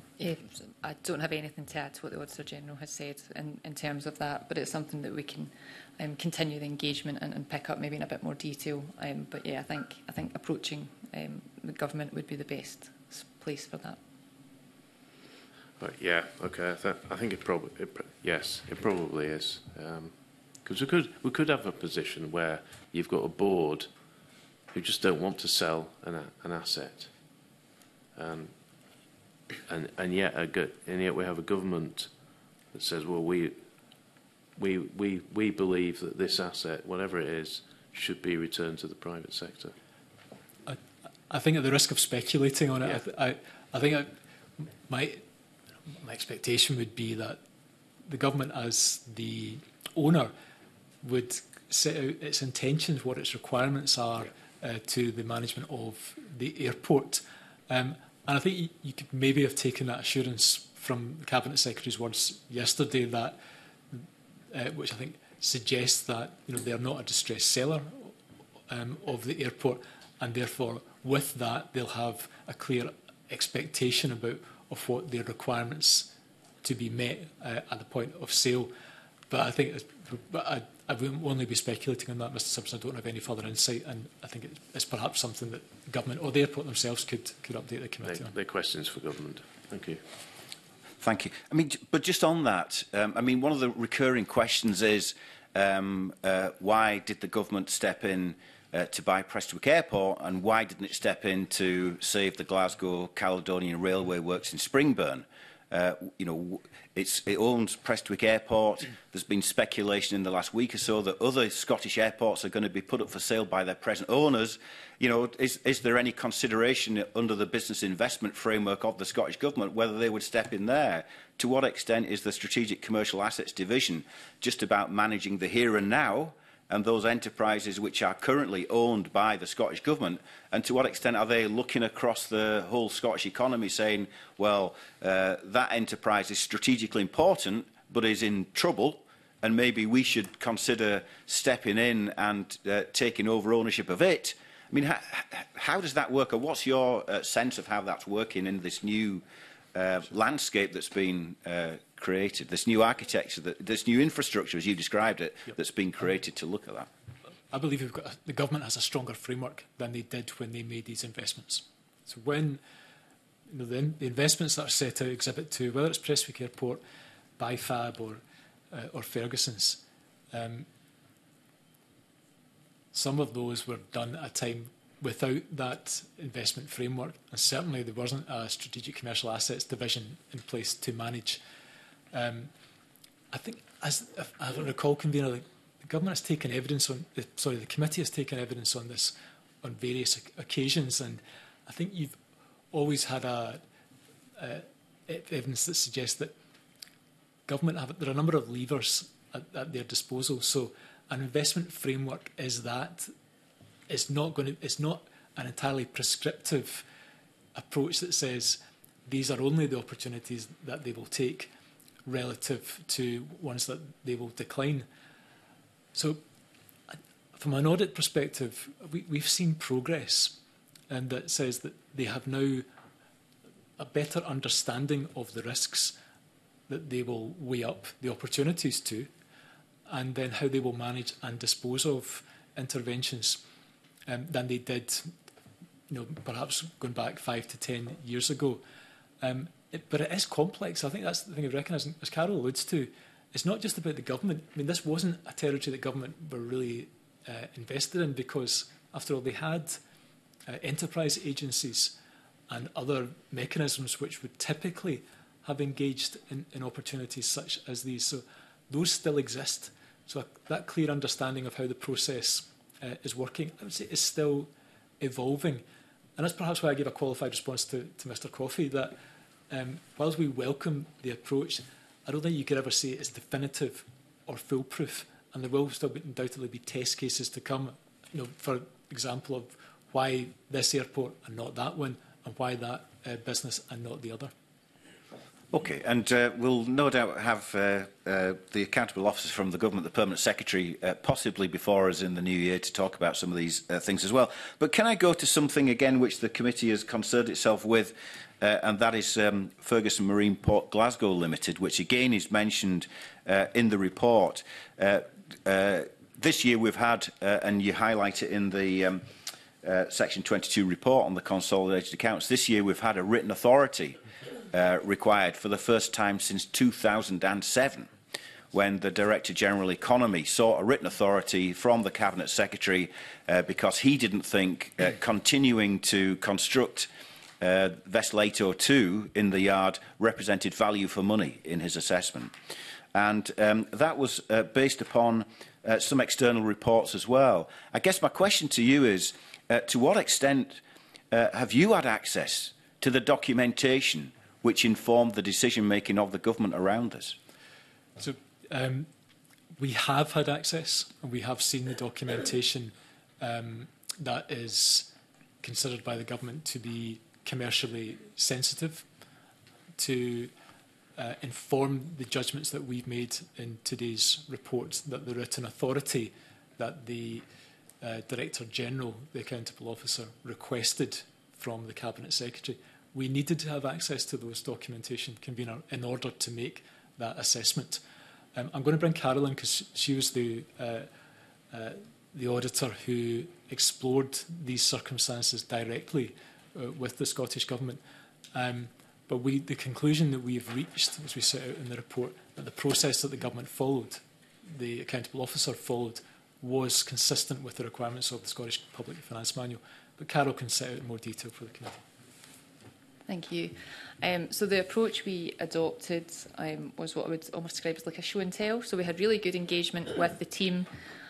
I don't have anything to add to what the Auditor General has said in terms of that, but it's something that we can continue the engagement and pick up maybe in a bit more detail. But yeah, I think approaching the government would be the best place for that. But yeah, okay. I think it probably is. Because we could have a position where you've got a board who just don't want to sell an asset, and yet we have a government that says, well, we believe that this asset, whatever it is, should be returned to the private sector. I think, at the risk of speculating on it, Yeah. I think my expectation would be that the government, as the owner, would set out its intentions, what its requirements are to the management of the airport. And I think you could maybe have taken that assurance from the Cabinet Secretary's words yesterday, that which I think suggests that they are not a distressed seller of the airport, and therefore with that they'll have a clear expectation of what their requirements to be met at the point of sale. But I think, I wouldn't only be speculating on that, Mr Simpson. I don't have any further insight, and I think it's perhaps something that the government or the airport themselves could update the committee on. They're questions for government. Thank you. Thank you. I mean, but just on that, one of the recurring questions is why did the government step in to buy Prestwick Airport, and why didn't it step in to save the Glasgow Caledonian Railway works in Springburn? It owns Prestwick Airport. There's been speculation in the last week or so that other Scottish airports are going to be put up for sale by their present owners. Is there any consideration under the business investment framework of the Scottish Government whether they would step in there? To what extent is the Strategic Commercial Assets Division just about managing the here and now and those enterprises which are currently owned by the Scottish Government, and to what extent are they looking across the whole Scottish economy saying, well, that enterprise is strategically important but is in trouble, and maybe we should consider stepping in and taking over ownership of it? I mean, how does that work, or what's your sense of how that's working in this new landscape that's been created, this new architecture, this new infrastructure, as you described it, that's been created to look at that? I believe the government has a stronger framework than they did when they made these investments. So when the investments that are set out, Exhibit 2, whether it's Prestwick Airport, BIFAB or Ferguson's, some of those were done at a time without that investment framework, and certainly there wasn't a strategic commercial assets division in place to manage. I think, if I recall, convener, the government has taken evidence on, the committee has taken evidence on this on various occasions, and I think you've always had evidence that suggests that government there are a number of levers at their disposal. So an investment framework is that. It's not an entirely prescriptive approach that says these are only the opportunities that they will take relative to ones that they will decline. So from an audit perspective, we've seen progress, and that says that they have now a better understanding of the risks that they will weigh up the opportunities to, and then how they will manage and dispose of interventions than they did, perhaps going back 5 to 10 years ago. But it is complex. I think that's the thing of recognising, as Carol alludes to, it's not just about the government. I mean, this wasn't a territory that government were really invested in, because, after all, they had enterprise agencies and other mechanisms which would typically have engaged in opportunities such as these. So those still exist. So that clear understanding of how the process is working, I would say, is still evolving. And that's perhaps why I gave a qualified response to Mr Coffey, that whilst we welcome the approach, I don't think you could ever say it's definitive or foolproof, and there will still undoubtedly be test cases to come, for example, of why this airport and not that one, and why that business and not the other. Okay, and we'll no doubt have the accountable officers from the government, the Permanent Secretary, possibly before us in the new year to talk about some of these things as well. But can I go to something again which the committee has concerned itself with, and that is Ferguson Marine Port Glasgow Limited, which again is mentioned in the report. This year we've had, and you highlight it in the Section 22 report on the consolidated accounts, this year we've had a written authority required for the first time since 2007, when the Director General Economy sought a written authority from the Cabinet Secretary because he didn't think continuing to construct Vessel 802 in the yard represented value for money in his assessment. And that was based upon some external reports as well. I guess my question to you is, to what extent have you had access to the documentation which informed the decision-making of the government around this? So we have had access, and we have seen the documentation that is considered by the government to be commercially sensitive, to inform the judgments that we've made in today's report, that the written authority that the Director General, the Accountable Officer, requested from the Cabinet Secretary. We needed to have access to those documentation, convener, in order to make that assessment. I'm going to bring Carol in, because she was the auditor who explored these circumstances directly with the Scottish Government. But the conclusion that we have reached, as we set out in the report, that the process that the government followed, the Accountable Officer followed, was consistent with the requirements of the Scottish Public Finance Manual. But Carol can set out in more detail for the committee. Thank you. So the approach we adopted was what I would almost describe as like a show and tell. So we had really good engagement with the team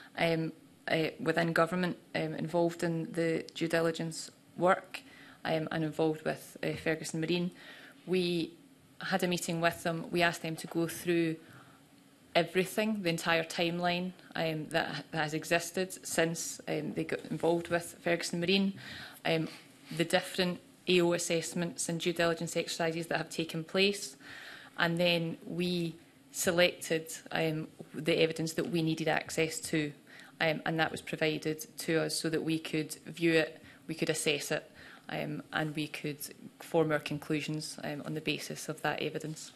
within government involved in the due diligence work and involved with Ferguson Marine. We had a meeting with them. We asked them to go through everything, the entire timeline that has existed since they got involved with Ferguson Marine, the different AO assessments and due diligence exercises that have taken place, and then we selected the evidence that we needed access to, and that was provided to us so that we could view it, we could assess it, and we could form our conclusions on the basis of that evidence.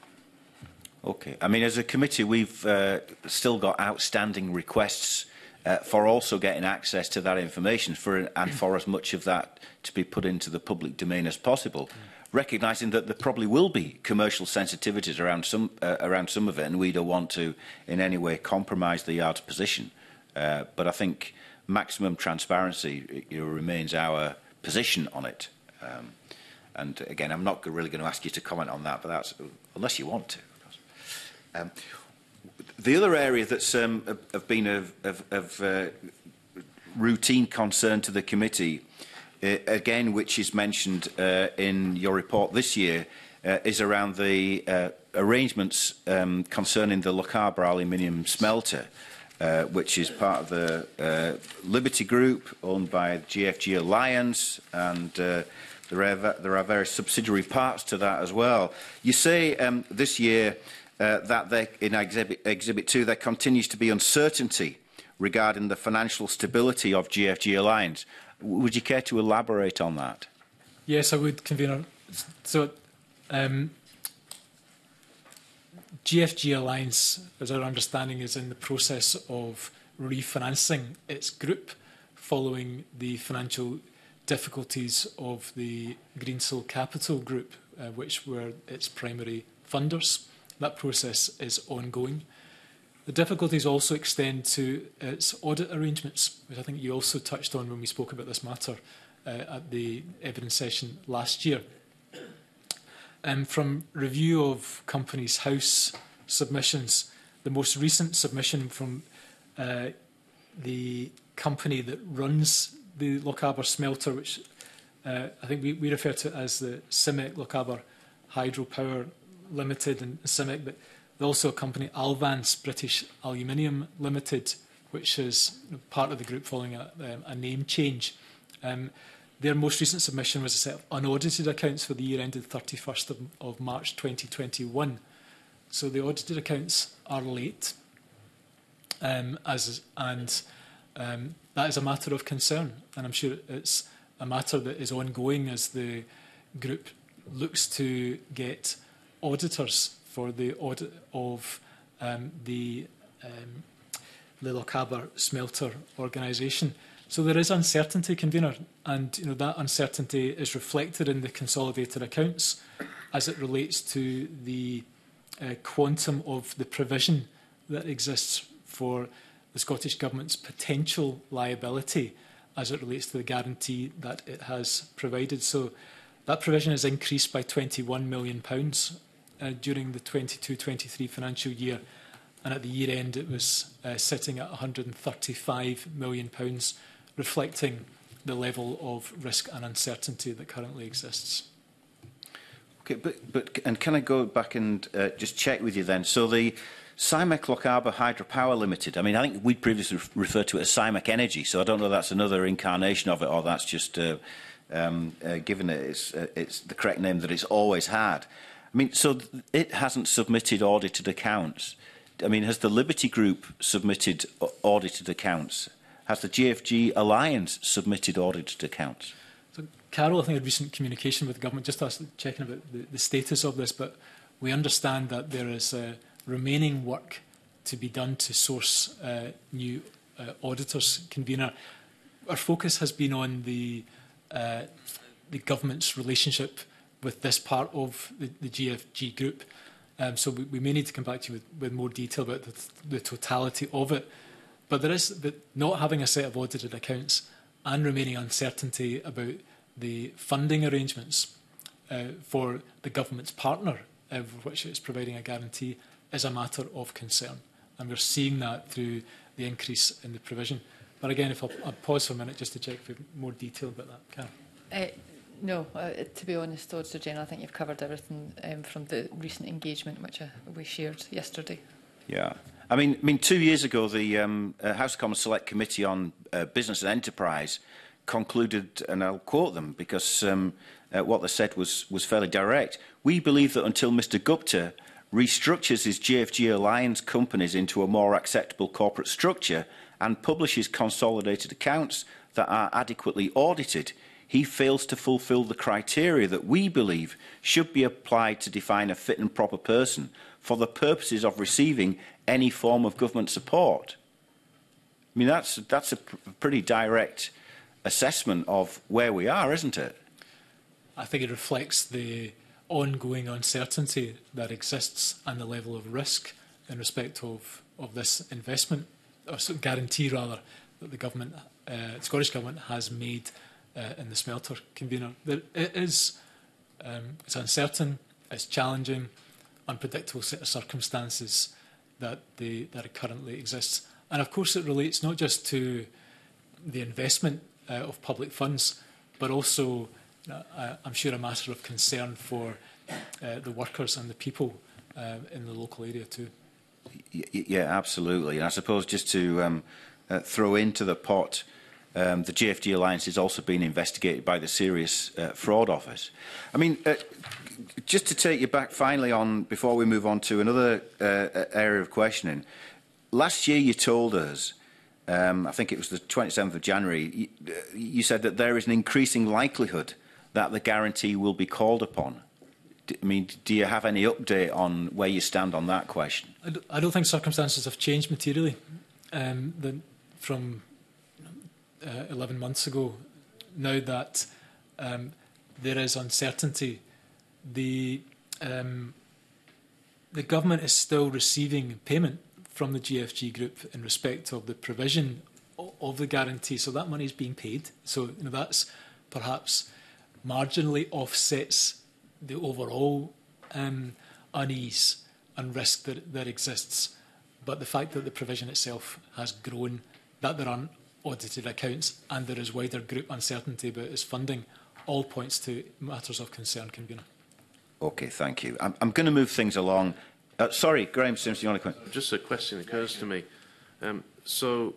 Okay. I mean, as a committee, we've still got outstanding requests for also getting access to that information and for as much of that to be put into the public domain as possible, recognising that there probably will be commercial sensitivities around some of it, and we don't want to in any way compromise the yard's position. But I think maximum transparency remains our position on it. And again, I'm not really going to ask you to comment on that, but that's unless you want to. The other area that's have been of routine concern to the committee, again, which is mentioned in your report this year, is around the arrangements concerning the Lochaber aluminium smelter, which is part of the Liberty Group, owned by GFG Alliance, and there are various subsidiary parts to that as well. You say this year that in Exhibit 2 there continues to be uncertainty regarding the financial stability of GFG Alliance. Would you care to elaborate on that? Yes, I would, Convener. So, GFG Alliance, as our understanding, is in the process of refinancing its group following the financial difficulties of the Greensill Capital Group, which were its primary funders. That process is ongoing. The difficulties also extend to its audit arrangements, which I think you also touched on when we spoke about this matter at the evidence session last year. From review of Companies House submissions, the most recent submission from the company that runs the Lochaber smelter, which I think we refer to as the CIMIC Lochaber Hydropower Limited and CIMIC, but also a company, Alvance British Aluminium Limited, which is part of the group following a name change. Their most recent submission was a set of unaudited accounts for the year ended 31st of March 2021. So the audited accounts are late, and that is a matter of concern. And I'm sure it's a matter that is ongoing as the group looks to get auditors for the audit of the Lochaber smelter organisation. So there is uncertainty, Convener, and that uncertainty is reflected in the consolidated accounts as it relates to the quantum of the provision that exists for the Scottish Government's potential liability as it relates to the guarantee that it has provided. So that provision has increased by £21 million during the 22-23 financial year, and at the year end it was sitting at £135 million, reflecting the level of risk and uncertainty that currently exists. Okay, and can I go back and just check with you then? So the CIMIC Lochaber Hydropower Limited, I mean, I think we'd previously referred to it as CIMIC Energy, so I don't know if that's another incarnation of it or that's just given it it's the correct name that it's always had. I mean, so it hasn't submitted audited accounts. I mean, has the Liberty Group submitted audited accounts? Has the GFG Alliance submitted audited accounts? So, Carol, I think had recent communication with the government, just checking about the status of this, but we understand that there is remaining work to be done to source new auditors. Convener, our focus has been on the government's relationship with this part of the GFG group. So we may need to come back to you with more detail about the totality of it. But not having a set of audited accounts and remaining uncertainty about the funding arrangements for the government's partner, of which it's providing a guarantee, is a matter of concern. And we're seeing that through the increase in the provision. But again, if I'll pause for a minute just to check for more detail about that. Carol? No, to be honest, Auditor General, I think you've covered everything from the recent engagement which we shared yesterday. Yeah. I mean, 2 years ago, the House of Commons Select Committee on Business and Enterprise concluded, and I'll quote them because what they said was fairly direct. We believe that until Mr Gupta restructures his GFG Alliance companies into a more acceptable corporate structure and publishes consolidated accounts that are adequately audited, he fails to fulfil the criteria that we believe should be applied to define a fit and proper person for the purposes of receiving any form of government support. I mean, that's a pretty direct assessment of where we are, isn't it? I think it reflects the ongoing uncertainty that exists and the level of risk in respect of this investment, or guarantee rather, that the government the Scottish Government has made in the smelter convener. It is it's uncertain, it's challenging, unpredictable set of circumstances that currently exists. And of course it relates not just to the investment of public funds, but also, I'm sure, a matter of concern for the workers and the people in the local area too. Yeah, absolutely. And I suppose just to throw into the pot, the GFG Alliance is also being investigated by the Serious Fraud Office. I mean, just to take you back finally on, before we move on to another area of questioning, last year you told us, I think it was the 27th of January, you said that there is an increasing likelihood that the guarantee will be called upon. I mean, do you have any update on where you stand on that question? I don't think circumstances have changed materially from 11 months ago. Now that there is uncertainty, the government is still receiving payment from the GFG group in respect of the provision of the guarantee, so that money is being paid. So that's perhaps marginally offsets the overall unease and risk that exists. But the fact that the provision itself has grown, that there aren't audited accounts and there is wider group uncertainty about its funding, all points to matters of concern, Convener. OK, thank you. I'm going to move things along. Sorry, Graham Simpson, you want to comment? Just a question occurs to me. So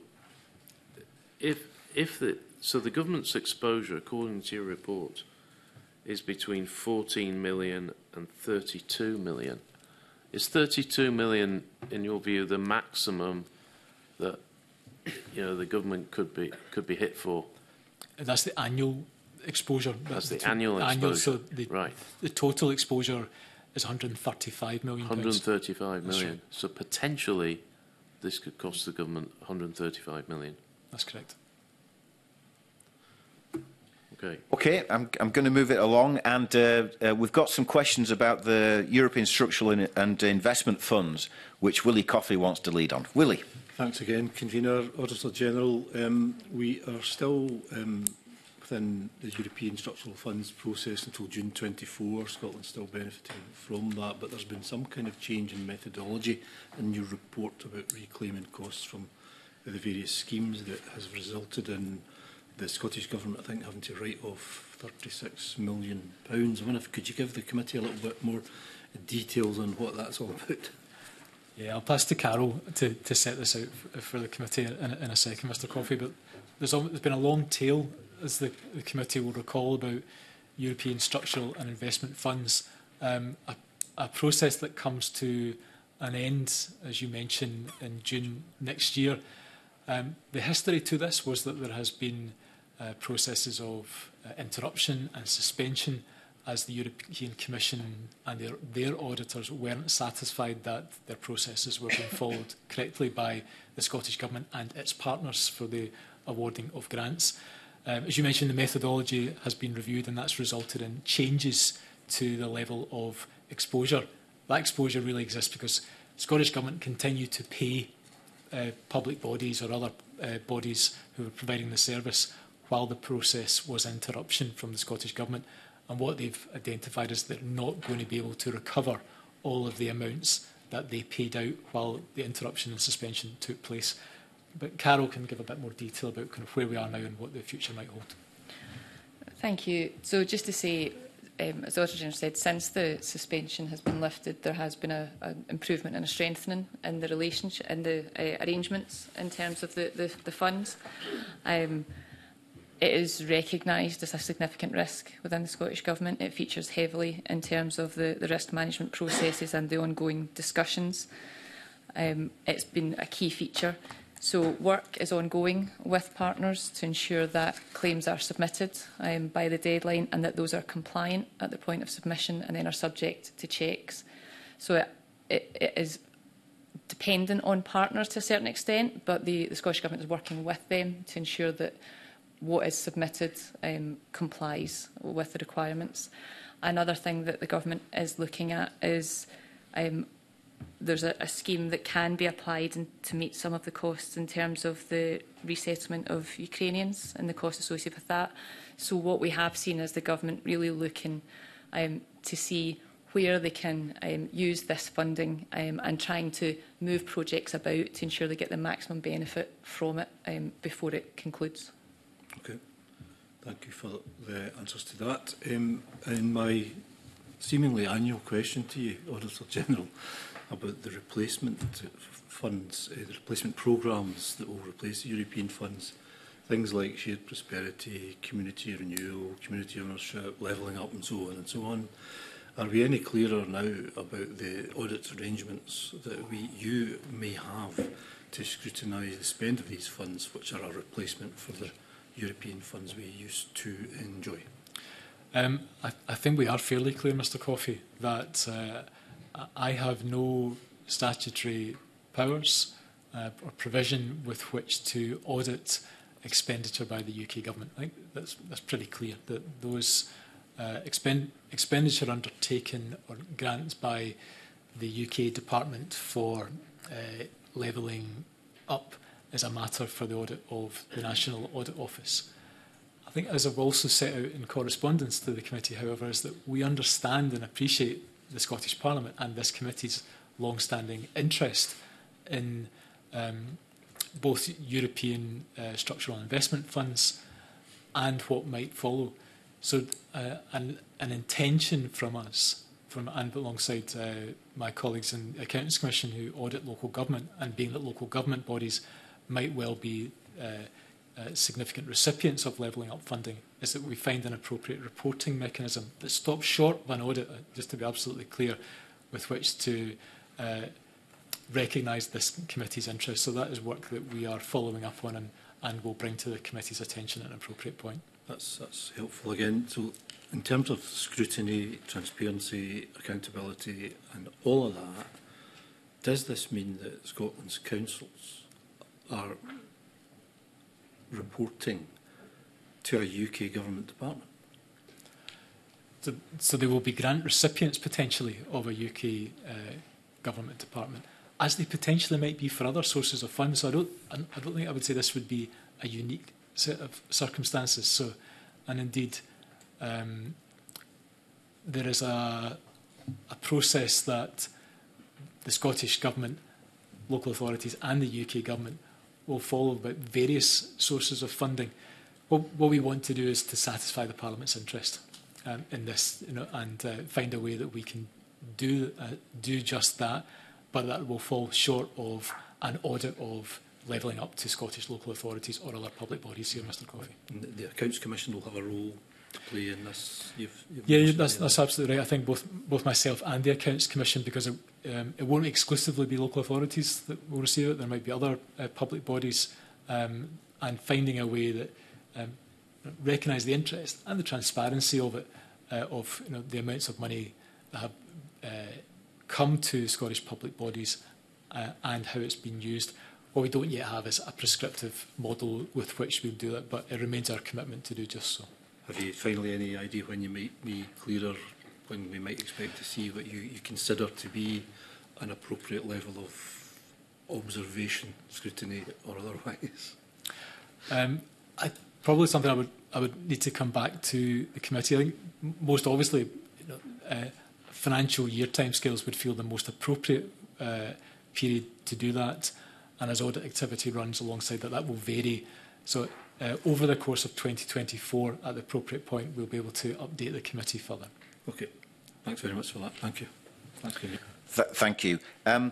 the government's exposure, according to your report, is between 14 million and 32 million. Is 32 million, in your view, the maximum that the government could be hit for? That's the annual exposure. That's the annual exposure. So right. The total exposure is 135 million. 135 million. Right. So potentially, this could cost the government 135 million. That's correct. OK, I'm going to move it along, and we've got some questions about the European Structural and Investment Funds, which Willie Coffey wants to lead on. Willie. Thanks again, Convener. Auditor General, we are still within the European Structural Funds process until June 24. Scotland's still benefiting from that, but there's been some kind of change in methodology in your report about reclaiming costs from the various schemes that has resulted in the Scottish Government, I think, having to write off £36 million. I wonder if could you give the committee a little bit more details on what that's all about? Yeah, I'll pass to Carol to set this out for the committee in a second, Mr Coffey. But there's been a long tail, as the committee will recall, about European structural and investment funds. A process that comes to an end, as you mentioned, in June next year. The history to this was that there has been processes of interruption and suspension as the European Commission and their auditors weren't satisfied that their processes were being followed correctly by the Scottish Government and its partners for the awarding of grants. As you mentioned, the methodology has been reviewed, and that's resulted in changes to the level of exposure. That exposure really exists because the Scottish Government continue to pay public bodies or other bodies who are providing the service while the process was interruption from the Scottish Government. And what they've identified is they're not going to be able to recover all of the amounts that they paid out while the interruption and suspension took place. But Carol can give a bit more detail about kind of where we are now and what the future might hold. Thank you. So just to say, as the Auditor General said, since the suspension has been lifted, there has been an improvement and a strengthening in the relationship and the arrangements in terms of the funds. It is recognised as a significant risk within the Scottish Government. It features heavily in terms of the risk management processes and the ongoing discussions. It's been a key feature. So work is ongoing with partners to ensure that claims are submitted by the deadline and that those are compliant at the point of submission and then are subject to checks. So it is dependent on partners to a certain extent, but the Scottish Government is working with them to ensure that what is submitted complies with the requirements. Another thing that the Government is looking at is there's a scheme that can be applied to meet some of the costs in terms of the resettlement of Ukrainians and the costs associated with that. So what we have seen is the government really looking to see where they can use this funding and trying to move projects about to ensure they get the maximum benefit from it before it concludes. Okay. Thank you for the answers to that. And my seemingly annual question to you, Auditor General, about the replacement funds, the replacement programmes that will replace the European funds, things like shared prosperity, community renewal, community ownership, levelling up and so on and so on. Are we any clearer now about the audit arrangements that you may have to scrutinise the spend of these funds, which are a replacement for the European funds we used to enjoy? I think we are fairly clear, Mr Coffey, that I have no statutory powers or provision with which to audit expenditure by the UK government. I think that's pretty clear, that those expenditure undertaken or grants by the UK Department for levelling up is a matter for the audit of the National Audit Office. I think, as I've also set out in correspondence to the committee, however, is that we understand and appreciate the Scottish Parliament and this committee's long-standing interest in both European structural investment funds and what might follow. So an intention from us, and alongside my colleagues in the Accountants Commission who audit local government, and being that local government bodies might well be significant recipients of levelling up funding, is that we find an appropriate reporting mechanism that stops short of an audit, just to be absolutely clear, with which to recognise this committee's interest. So that is work that we are following up on and will bring to the committee's attention at an appropriate point. That's helpful again. So in terms of scrutiny, transparency, accountability and all of that, does this mean that Scotland's councils are reporting to a UK government department? So they will be grant recipients potentially of a UK government department, as they potentially might be for other sources of funds. So I don't think I would say this would be a unique set of circumstances. So, and indeed, there is a process that the Scottish Government, local authorities and the UK Government will follow about various sources of funding. What we want to do is to satisfy the Parliament's interest in this, and find a way that we can do just that, but that will fall short of an audit of levelling up to Scottish local authorities or other public bodies here, Mr Coffey. And the Accounts Commission will have a role to play in this. That's absolutely right. I think both myself and the Accounts Commission, because it won't exclusively be local authorities that will receive it. There might be other public bodies, and finding a way that recognise the interest and the transparency of it, of the amounts of money that have come to Scottish public bodies and how it's been used. What we don't yet have is a prescriptive model with which we'll do that, but it remains our commitment to do just so. Have you finally any idea when you might be clearer, when we might expect to see what you consider to be an appropriate level of observation, scrutiny or otherwise? Probably something I would need to come back to the committee. I think most obviously financial year timescales would feel the most appropriate period to do that. And as audit activity runs alongside that, that will vary. So over the course of 2024, at the appropriate point, we'll be able to update the committee further. Okay. Thanks very much for that. Thank you. Thank you.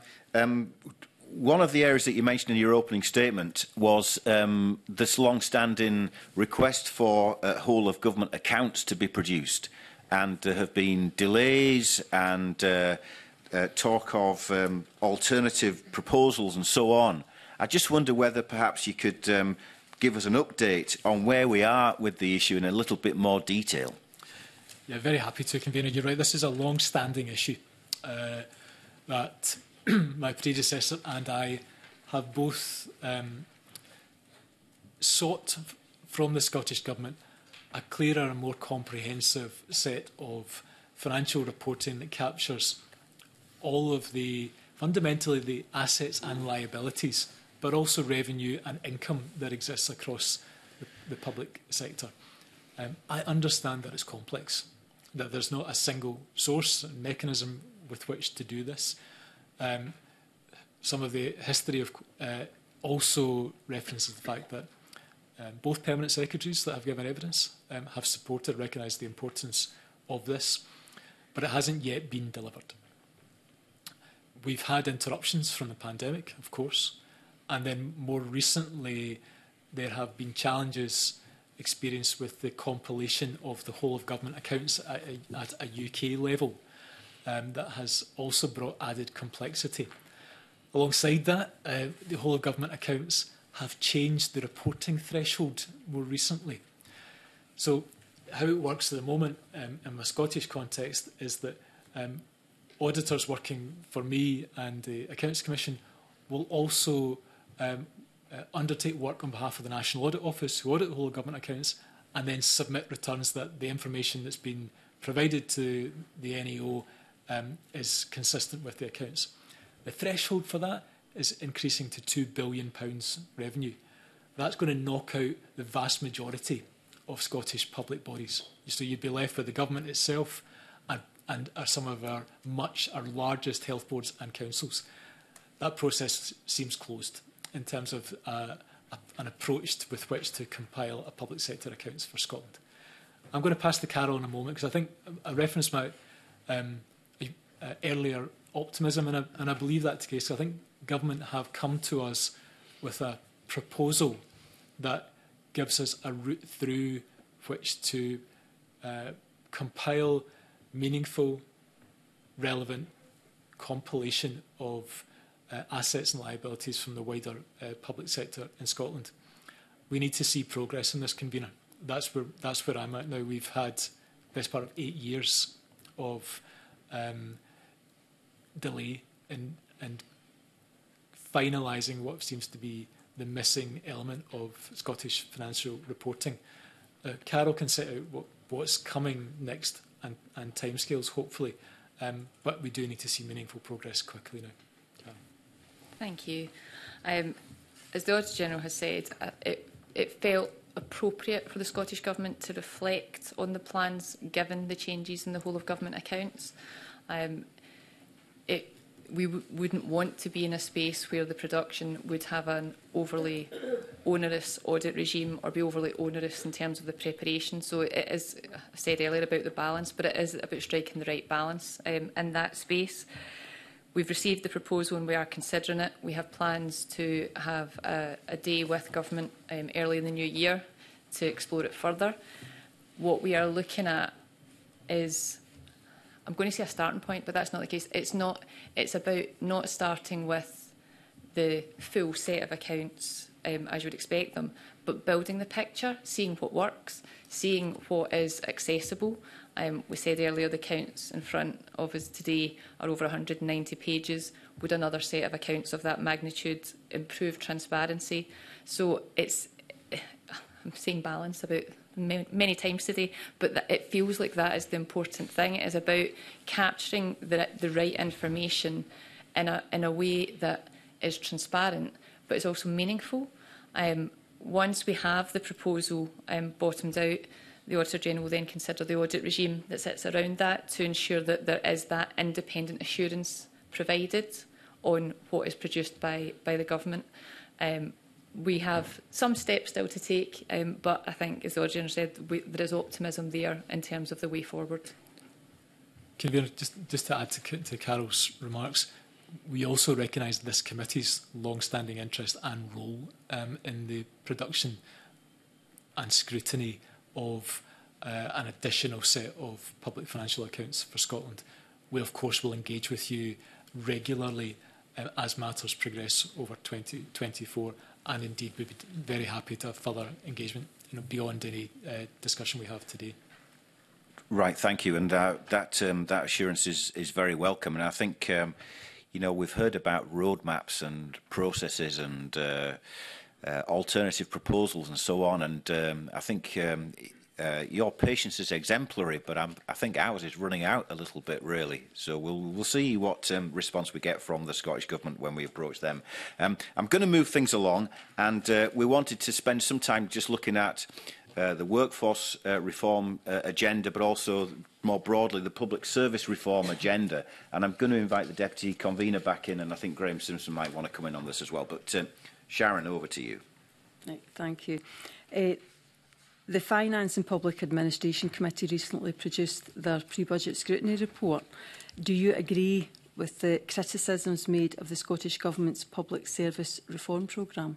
One of the areas that you mentioned in your opening statement was this long-standing request for whole of government accounts to be produced. And there have been delays and talk of alternative proposals and so on. I just wonder whether perhaps you could give us an update on where we are with the issue in a little bit more detail. Yeah, very happy to, Convener. You're right, this is a long-standing issue that my predecessor and I have both sought from the Scottish Government a clearer and more comprehensive set of financial reporting that captures all of the fundamentally the assets and liabilities, but also revenue and income that exists across the public sector. I understand that it's complex, that there's not a single source and mechanism with which to do this. Some of the history of also references the fact that both permanent secretaries that have given evidence have supported, recognised the importance of this, but it hasn't yet been delivered. We've had interruptions from the pandemic, of course, and then more recently there have been challenges experienced with the compilation of the whole of government accounts at a UK level that has also brought added complexity. Alongside that, the whole of government accounts have changed the reporting threshold more recently. So how it works at the moment in the Scottish context is that auditors working for me and the Accounts Commission will also undertake work on behalf of the National Audit Office, who audit the whole of government accounts, and then submit returns that the information that's been provided to the NAO is consistent with the accounts. The threshold for that is increasing to £2 billion revenue. That's going to knock out the vast majority of Scottish public bodies. So you'd be left with the government itself and some of our largest health boards and councils. That process seems closed in terms of an approach with which to compile a public sector accounts for Scotland. I'm going to pass to Carol in a moment because I think I referenced my earlier optimism, and I believe that's the case. I think government have come to us with a proposal that gives us a route through which to compile meaningful, relevant compilation of assets and liabilities from the wider public sector in Scotland. We need to see progress in this, convener. That's where I'm at now. We've had the best part of 8 years of delay in finalising what seems to be the missing element of Scottish financial reporting. Carol can set out what's coming next and timescales, hopefully, but we do need to see meaningful progress quickly now. Carol. Thank you. As the Auditor General has said, it felt appropriate for the Scottish Government to reflect on the plans given the changes in the whole of government accounts. We wouldn't want to be in a space where the production would have an overly onerous audit regime or be overly onerous in terms of the preparation. So it is, I said earlier about the balance, but it is about striking the right balance in that space. We've received the proposal and we are considering it. We have plans to have a day with government early in the new year to explore it further. What we are looking at is, I'm going to say a starting point, but that's not the case. It's about not starting with the full set of accounts as you would expect them, but building the picture, seeing what works, seeing what is accessible. We said earlier the accounts in front of us today are over 190 pages. Would another set of accounts of that magnitude improve transparency? So I'm saying balance about many times today, but it feels like that is the important thing. It is about capturing the right information in a way that is transparent, but is also meaningful. Once we have the proposal bottomed out, the Auditor General will then consider the audit regime that sits around that to ensure that there is that independent assurance provided on what is produced by the government. We have some steps still to take, but I think, as the Auditor General said, there is optimism there in terms of the way forward. Convener, just to add to Carol's remarks, we also recognise this committee's long-standing interest and role in the production and scrutiny of an additional set of public financial accounts for Scotland. We, of course, will engage with you regularly as matters progress over 2024, and indeed we'd be very happy to have further engagement beyond any discussion we have today. Right, thank you. And that assurance is very welcome. And I think, we've heard about roadmaps and processes and alternative proposals and so on. And I think your patience is exemplary, but I think ours is running out a little bit, really. So we'll see what response we get from the Scottish Government when we approach them. I'm going to move things along, and we wanted to spend some time just looking at the workforce reform agenda, but also more broadly the public service reform agenda. And I'm going to invite the Deputy Convener back in, and I think Graham Simpson might want to come in on this as well. But Sharon, over to you. Right, thank you. The Finance and Public Administration Committee recently produced their pre-budget scrutiny report. Do you agree with the criticisms made of the Scottish Government's public service reform programme?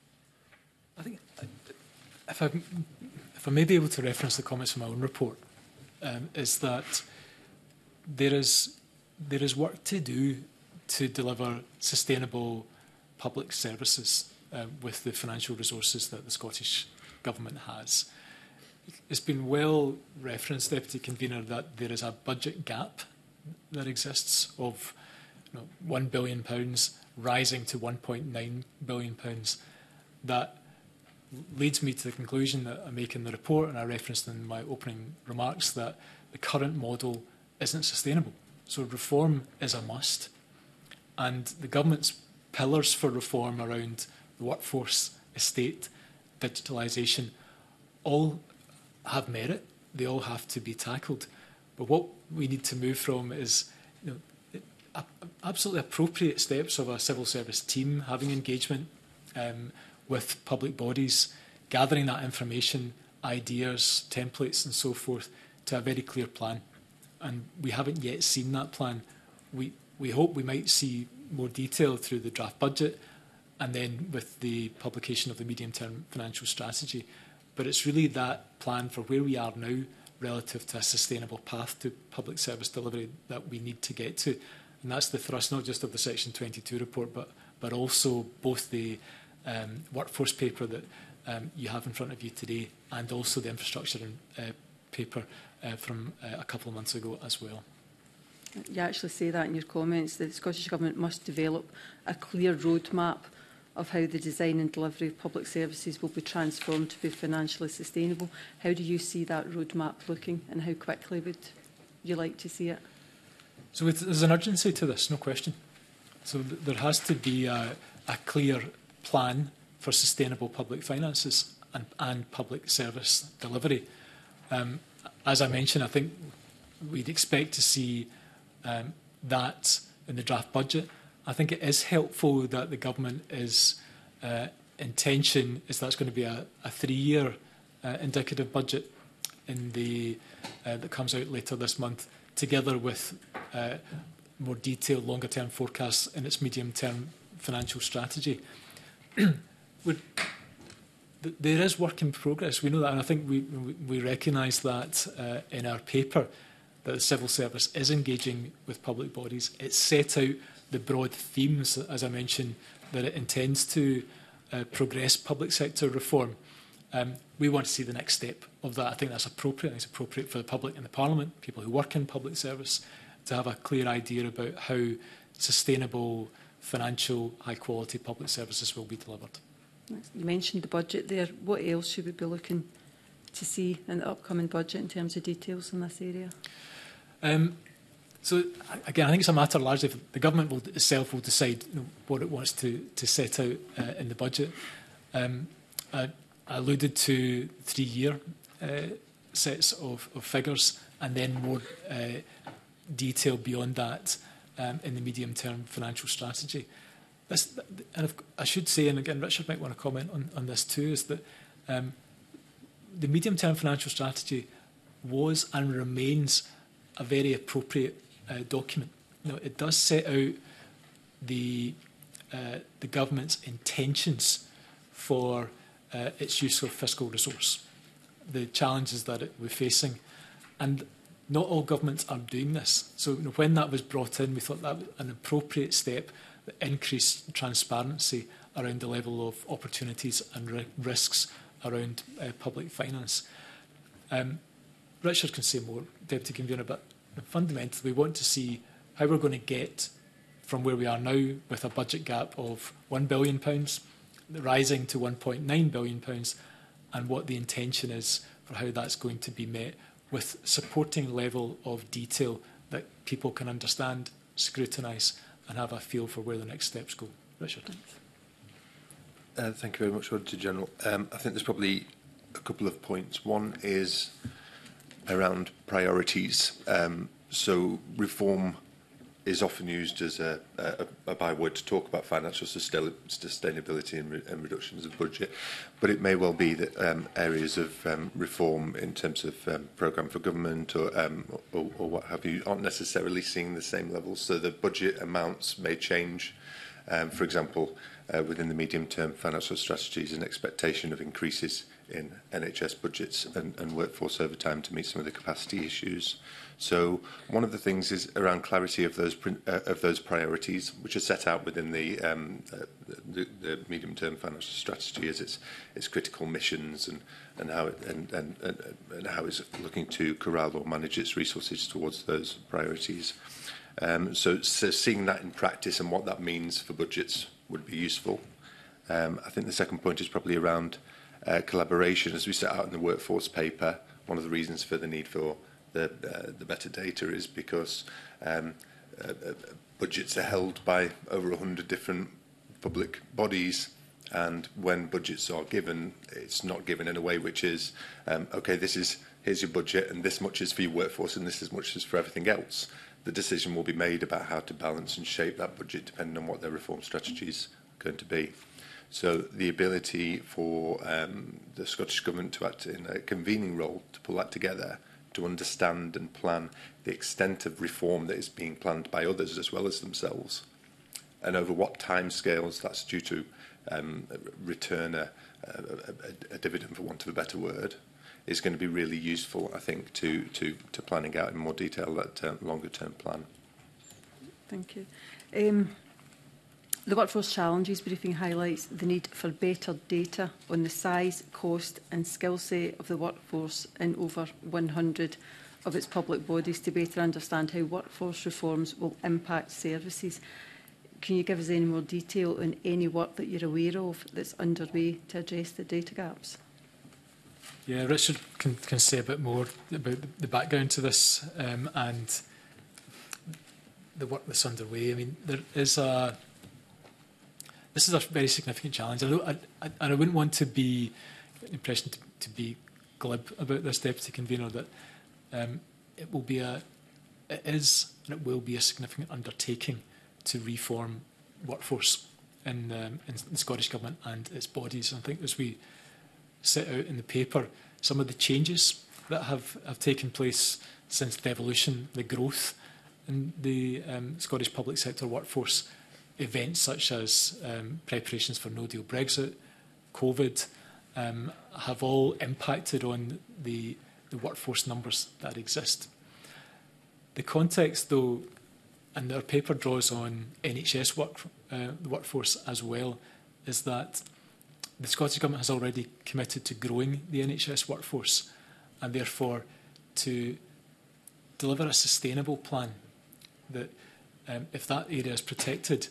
I think if I may be able to reference the comments from my own report, is that there is work to do to deliver sustainable public services with the financial resources that the Scottish Government has. It's been well referenced, Deputy Convener, that there is a budget gap that exists of £1 billion rising to £1.9 billion. That leads me to the conclusion that I make in the report, and I referenced in my opening remarks, that the current model isn't sustainable. So reform is a must. And the Government's pillars for reform around the workforce, estate, digitalisation, all have merit. They all have to be tackled. But what we need to move from is absolutely appropriate steps of a civil service team having engagement with public bodies, gathering that information, ideas, templates and so forth to a very clear plan. And we haven't yet seen that plan. We hope we might see more detail through the draft budget and then with the publication of the medium-term financial strategy. But it's really that plan for where we are now relative to a sustainable path to public service delivery that we need to get to. And that's the thrust not just of the Section 22 report, but also both the workforce paper that you have in front of you today and also the infrastructure paper from a couple of months ago as well. You actually say that in your comments, that the Scottish Government must develop a clear roadmap of how the design and delivery of public services will be transformed to be financially sustainable. How do you see that roadmap looking, and how quickly would you like to see it? So there's an urgency to this, no question. So there has to be a clear plan for sustainable public finances and public service delivery. As I mentioned, I think we'd expect to see that in the draft budget. I think it is helpful that the Government is intention is that's going to be a 3-year indicative budget in the that comes out later this month, together with more detailed longer-term forecasts in its medium-term financial strategy. There is work in progress. We know that, and I think we recognise that in our paper, that the civil service is engaging with public bodies. It's set out the broad themes, as I mentioned, that it intends to progress public sector reform. We want to see the next step of that. I think that's appropriate. I think it's appropriate for the public and the Parliament, people who work in public service, to have a clear idea about how sustainable, financial, high-quality public services will be delivered. You mentioned the budget there. What else should we be looking to see in the upcoming budget in terms of details in this area? So, again, I think it's a matter largely of the Government itself will decide what it wants to set out in the budget. I alluded to 3-year sets of figures and then more detail beyond that in the medium-term financial strategy. And I should say, and again, Richard might want to comment on this too, is that the medium-term financial strategy was and remains a very appropriate document. It does set out the Government's intentions for its use of fiscal resource, the challenges that we're facing. And not all governments are doing this. So when that was brought in, we thought that was an appropriate step that increased transparency around the level of opportunities and risks around public finance. Richard can say more, Deputy Convener, but fundamentally we want to see how we're going to get from where we are now with a budget gap of £1 billion rising to £1.9 billion, and what the intention is for how that's going to be met with supporting level of detail that people can understand, scrutinise and have a feel for where the next steps go. Richard. Thank you very much, Auditor General. I think there's probably a couple of points. One is around priorities. So reform is often used as a byword to talk about financial sustainability and reductions of budget, but it may well be that areas of reform in terms of programme for government or what have you aren't necessarily seeing the same levels, so the budget amounts may change. For example, within the medium-term financial strategies, an expectation of increases in NHS budgets and workforce over time to meet some of the capacity issues. So one of the things is around clarity of those priorities, which are set out within the medium-term financial strategy as its critical missions and how it's looking to corral or manage its resources towards those priorities. So seeing that in practice and what that means for budgets would be useful. I think the second point is probably around collaboration. As we set out in the workforce paper, one of the reasons for the need for the better data is because budgets are held by over 100 different public bodies, and when budgets are given, it's not given in a way which is, okay, here's your budget and this much is for your workforce and this as much is for everything else. The decision will be made about how to balance and shape that budget depending on what their reform strategy is going to be. So the ability for the Scottish Government to act in a convening role to pull that together, to understand and plan the extent of reform that is being planned by others as well as themselves, and over what timescales that's due to return a dividend, for want of a better word, is going to be really useful, I think, to planning out in more detail that longer-term plan. Thank you. The Workforce Challenges briefing highlights the need for better data on the size, cost and skill set of the workforce in over 100 of its public bodies to better understand how workforce reforms will impact services. Can you give us any more detail on any work that you're aware of that's underway to address the data gaps? Yeah, Richard can say a bit more about the background to this and the work that's underway. I mean, this is a very significant challenge. I wouldn't want to be the impression to be glib about this, Deputy Convener, that it is and it will be a significant undertaking to reform workforce in the Scottish Government and its bodies. And I think as we set out in the paper, some of the changes that have taken place since devolution, the growth in the Scottish public sector workforce, events such as preparations for no-deal Brexit, COVID, have all impacted on the workforce numbers that exist. The context, though, and our paper draws on NHS workforce as well, is that the Scottish Government has already committed to growing the NHS workforce and therefore to deliver a sustainable plan that, if that area is protected,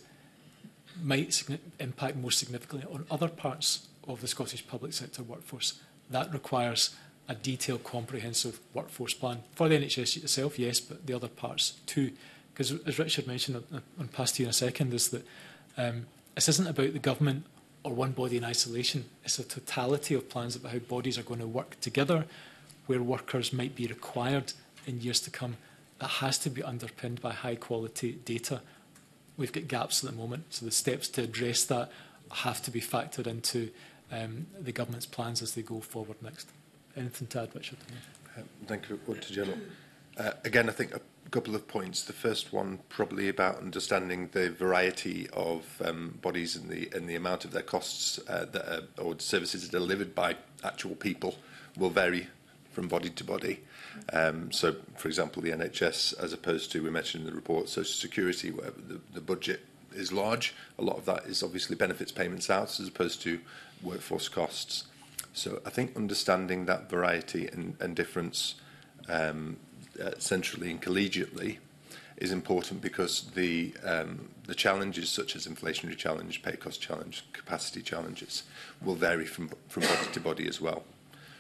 might impact more significantly on other parts of the Scottish public sector workforce. That requires a detailed, comprehensive workforce plan for the NHS itself, yes, but the other parts too. Because as Richard mentioned, I'll pass to you in a second, is that this isn't about the government or one body in isolation. It's a totality of plans about how bodies are going to work together, where workers might be required in years to come. That has to be underpinned by high quality data. We've got gaps at the moment, so the steps to address that have to be factored into the government's plans as they go forward next. Anything to add, Richard? Thank you, Auditor General. Again, I think a couple of points. The first one probably about understanding the variety of bodies and the amount of their costs or services delivered by actual people will vary from body to body. So, for example, the NHS, as opposed to, we mentioned in the report, Social Security, where the budget is large, a lot of that is obviously benefits payments out as opposed to workforce costs. So I think understanding that variety and difference centrally and collegiately is important, because the challenges such as inflationary challenge, pay cost challenge, capacity challenges will vary from body to body as well.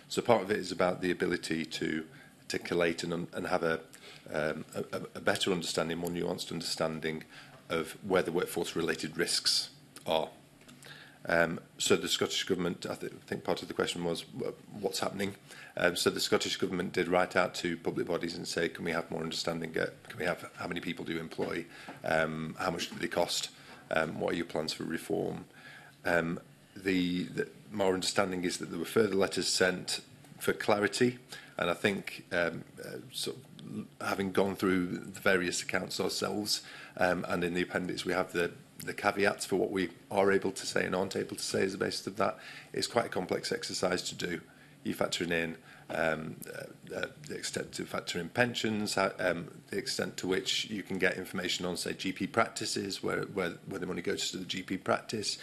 So part of it is about the ability to collate and have a better understanding, more nuanced understanding of where the workforce-related risks are. So the Scottish Government, I think part of the question was what's happening. So the Scottish Government did write out to public bodies and say, can we have more understanding? Can we have how many people do you employ? How much do they cost? What are your plans for reform? The more understanding is that there were further letters sent for clarity, and I think sort of having gone through the various accounts ourselves, and in the appendix we have the caveats for what we are able to say and aren't able to say as the basis of that. It's quite a complex exercise to do. You factor in the extent to factor in pensions, the extent to which you can get information on, say, GP practices, where the money goes to the GP practice,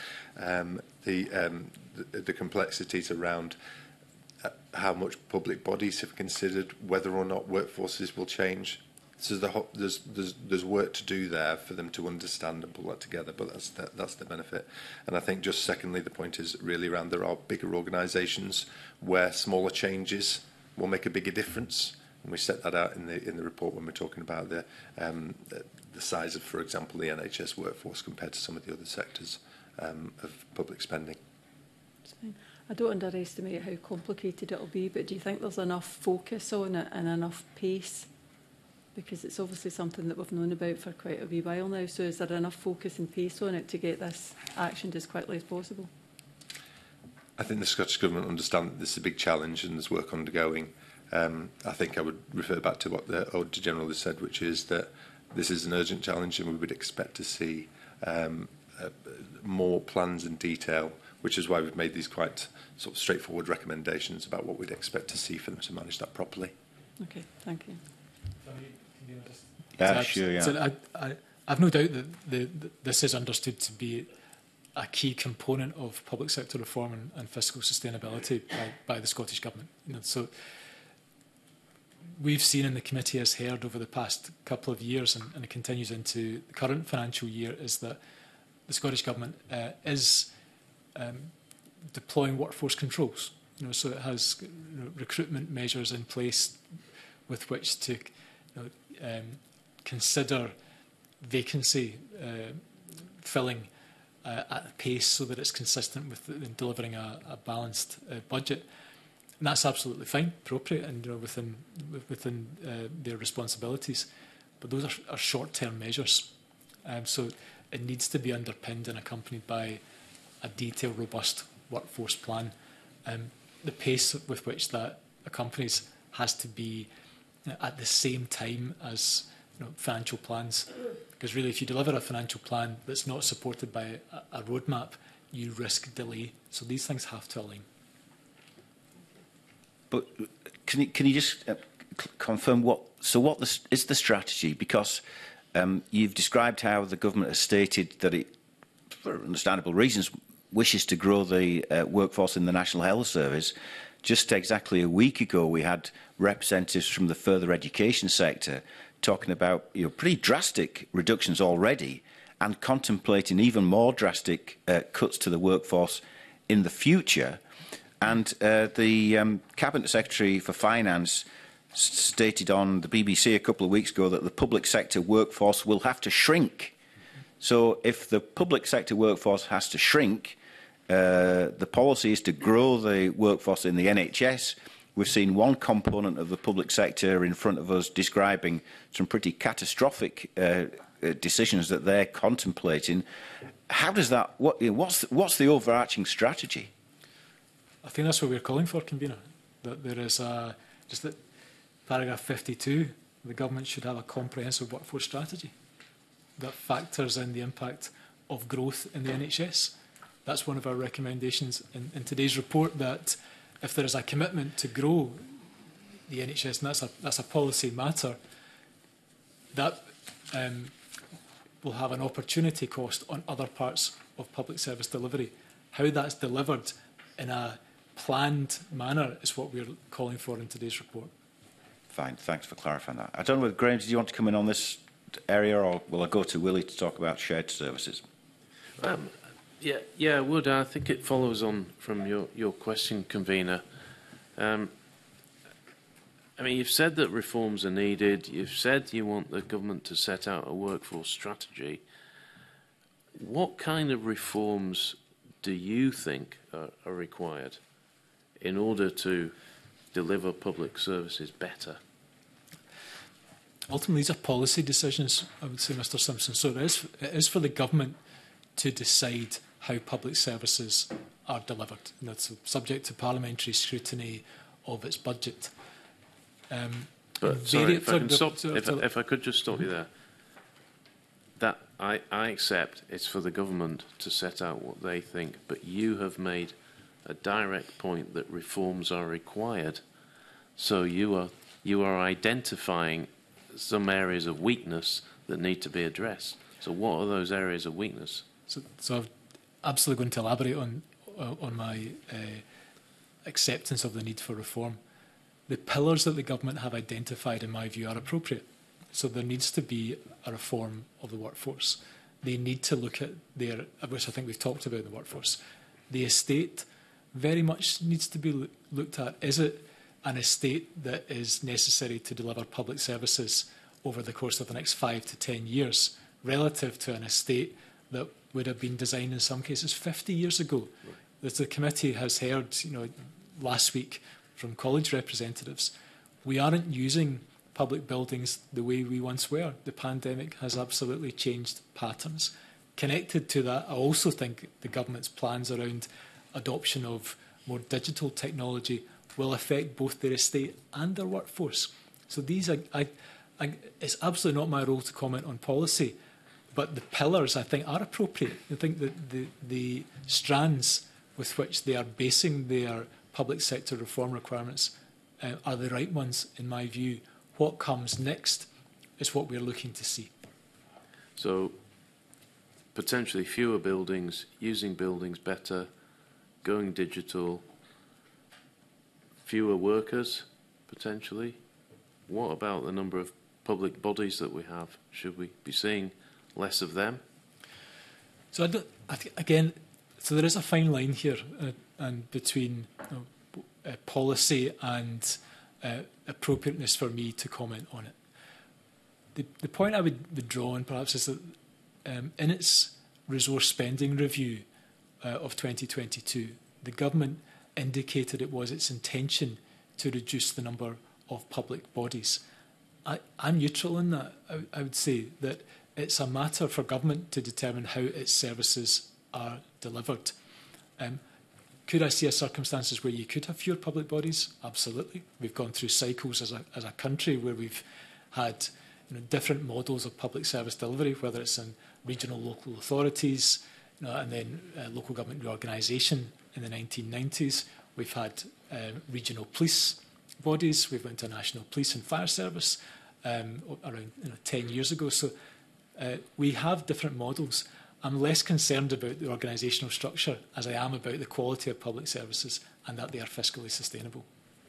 the complexities around how much public bodies have considered whether or not workforces will change. So there's work to do there for them to understand and pull that together, but that's the benefit. And I think just secondly, the point is really around there are bigger organisations where smaller changes will make a bigger difference, and we set that out in the report when we're talking about the size of, for example, the NHS workforce compared to some of the other sectors of public spending. I don't underestimate how complicated it'll be, but do you think there's enough focus on it and enough pace? Because it's obviously something that we've known about for quite a wee while now. So is there enough focus and pace on it to get this actioned as quickly as possible? I think the Scottish Government understand that this is a big challenge and there's work undergoing. I think I would refer back to what the Auditor General has said, which is that this is an urgent challenge and we would expect to see more plans in detail, which is why we've made these quite sort of straightforward recommendations about what we'd expect to see for them to manage that properly. Okay, thank you. Sure, yeah. So I've no doubt that this is understood to be a key component of public sector reform and fiscal sustainability by the Scottish Government. You know, so we've seen, and the committee has heard over the past couple of years, and it continues into the current financial year, is that the Scottish Government is deploying workforce controls. You know, so it has recruitment measures in place with which to consider vacancy filling at a pace so that it's consistent with delivering a balanced budget. And that's absolutely fine, appropriate, and within their responsibilities. But those are short-term measures. So it needs to be underpinned and accompanied by a detailed, robust workforce plan. The pace with which that accompanies has to be at the same time as financial plans. Because really, if you deliver a financial plan that's not supported by a roadmap, you risk delay. So these things have to align. But can you just confirm what is the strategy? Because you've described how the government has stated that it, for understandable reasons, wishes to grow the workforce in the National Health Service. Just exactly a week ago, we had representatives from the further education sector talking about pretty drastic reductions already and contemplating even more drastic cuts to the workforce in the future. And the Cabinet Secretary for Finance stated on the BBC a couple of weeks ago that the public sector workforce will have to shrink. So if the public sector workforce has to shrink, the policy is to grow the workforce in the NHS. We've seen one component of the public sector in front of us describing some pretty catastrophic decisions that they're contemplating. How does that? What's the overarching strategy? I think that's what we're calling for, Convener. That there is just that paragraph 52. The government should have a comprehensive workforce strategy that factors in the impact of growth in the NHS. That's one of our recommendations in today's report, that if there is a commitment to grow the NHS, and that's a policy matter, that will have an opportunity cost on other parts of public service delivery. How that's delivered in a planned manner is what we're calling for in today's report. Fine, thanks for clarifying that. I don't know whether, Graham, do you want to come in on this area, or will I go to Willie to talk about shared services? Yeah, I would. I think it follows on from your question, Convener. I mean, you've said that reforms are needed. You've said you want the government to set out a workforce strategy. What kind of reforms do you think are required in order to deliver public services better? Ultimately, these are policy decisions, I would say, Mr Simpson. So it is for the government to decide how public services are delivered. And that's subject to parliamentary scrutiny of its budget. But sorry, if I could just stop you there. That I accept it's for the government to set out what they think, but you have made a direct point that reforms are required. So you are identifying some areas of weakness that need to be addressed. So what are those areas of weakness? So I'm absolutely going to elaborate on my acceptance of the need for reform. The pillars that the government have identified, in my view, are appropriate. So there needs to be a reform of the workforce. They need to look at their, which I think we've talked about, the workforce. The estate very much needs to be looked at. Is it an estate that is necessary to deliver public services over the course of the next 5 to 10 years, relative to an estate that would have been designed in some cases 50 years ago? As the committee has heard, last week from college representatives, we aren't using public buildings the way we once were. The pandemic has absolutely changed patterns. Connected to that, I also think the government's plans around adoption of more digital technology will affect both their estate and their workforce. So these it's absolutely not my role to comment on policy, but the pillars, I think, are appropriate. I think that the strands with which they are basing their public sector reform requirements are the right ones, in my view. What comes next is what we're looking to see. So potentially fewer buildings, using buildings better, going digital, fewer workers, potentially. What about the number of public bodies that we have? Should we be seeing less of them? So again, so there is a fine line here and between policy and appropriateness for me to comment on it. The point I would draw on perhaps is that in its resource spending review of 2022, the government indicated it was its intention to reduce the number of public bodies. I'm neutral in that. I would say that it's a matter for government to determine how its services are delivered. Could I see circumstances where you could have fewer public bodies? Absolutely. We've gone through cycles as a country where we've had different models of public service delivery, whether it's in regional local authorities, and then local government reorganisation in the 1990s. We've had regional police bodies. We've went to a national police and fire service around 10 years ago. So we have different models. I'm less concerned about the organisational structure as I am about the quality of public services and that they are fiscally sustainable.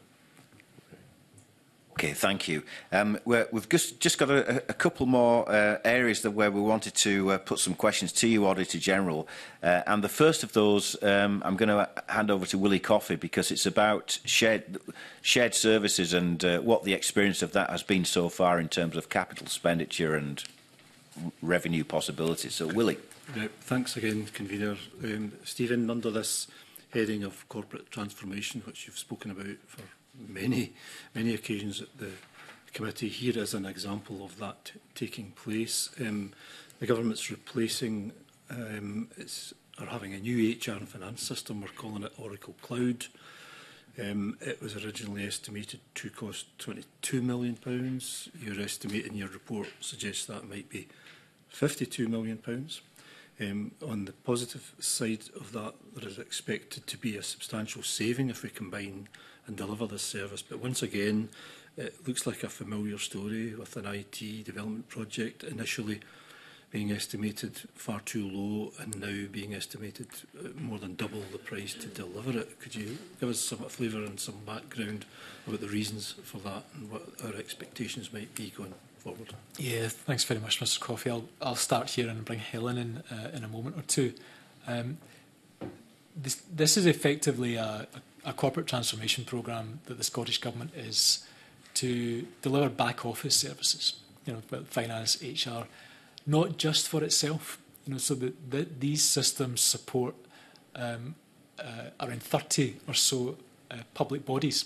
Okay, thank you. We've just got a couple more areas where we wanted to put some questions to you, Auditor General. And the first of those, I'm going to hand over to Willie Coffey, because it's about shared services and what the experience of that has been so far in terms of capital expenditure and revenue possibilities. So, Willie. Thanks again, Convener. Stephen, under this heading of corporate transformation, which you've spoken about for many occasions at the committee, here is an example of that taking place. The government's replacing, are having a new HR and finance system. We're calling it Oracle Cloud. It was originally estimated to cost £22 million. Your estimate in your report suggests that might be £52 million. On the positive side of that, there is expected to be a substantial saving if we combine and deliver this service. But once again, it looks like a familiar story with an IT development project initially being estimated far too low and now being estimated more than double the price to deliver it. Could you give us some flavour and some background about the reasons for that and what our expectations might be going forward? Yeah, thanks very much, Mr. Coffey. I'll start here and bring Helen in a moment or two. This is effectively a a corporate transformation programme that the Scottish Government is to deliver back office services, finance, HR, not just for itself, so that these systems support around 30 or so public bodies.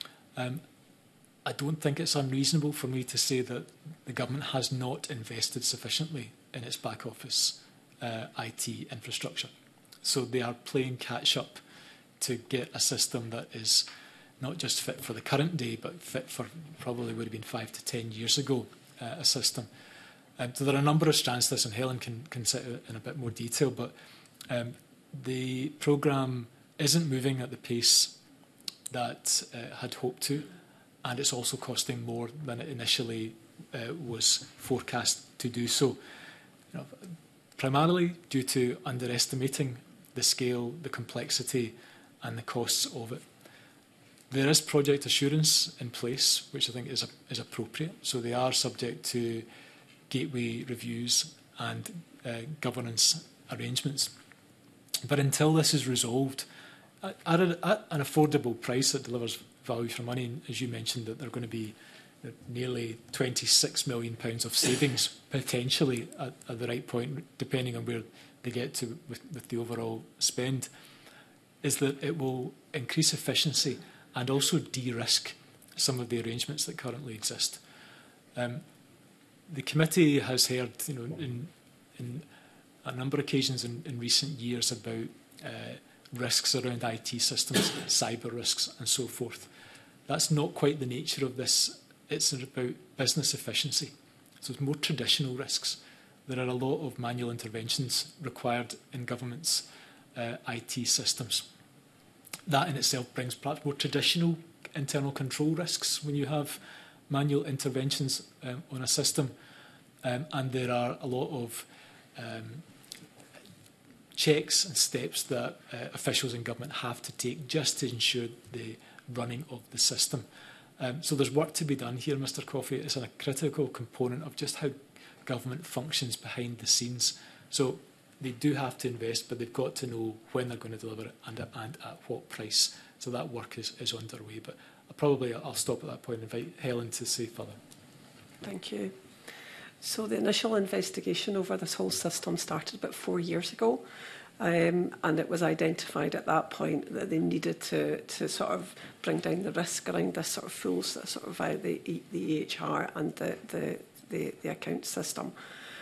I don't think it's unreasonable for me to say that the government has not invested sufficiently in its back office IT infrastructure. So they are playing catch up to get a system that is not just fit for the current day, but fit for probably would have been 5 to 10 years ago, a system. So there are a number of strands to this, and Helen can sit in a bit more detail, but the programme isn't moving at the pace that had hoped to, and it's also costing more than it initially was forecast to do so. Primarily due to underestimating the scale, the complexity and the costs of it. There is project assurance in place, which I think is appropriate. So they are subject to gateway reviews and governance arrangements. But until this is resolved, at an affordable price that delivers value for money, and as you mentioned, that there are going to be nearly £26 million of savings potentially at the right point, depending on where they get to with the overall spend, is that it will increase efficiency and also de-risk some of the arrangements that currently exist. The committee has heard, in a number of occasions in recent years about risks around IT systems, cyber risks and so forth. That's not quite the nature of this. It's about business efficiency. So it's more traditional risks. There are a lot of manual interventions required in government's IT systems. That in itself brings perhaps more traditional internal control risks when you have manual interventions on a system. And there are a lot of checks and steps that officials in government have to take just to ensure the running of the system. So there's work to be done here, Mr Coffey. It's a critical component of just how government functions behind the scenes. So they do have to invest, but they've got to know when they're going to deliver it and at what price. So that work is underway. But I'll stop at that point and invite Helen to say further. Thank you. So the initial investigation over this whole system started about 4 years ago. And it was identified at that point that they needed to sort of bring down the risk around this sort of full sort of the EHR and the account system.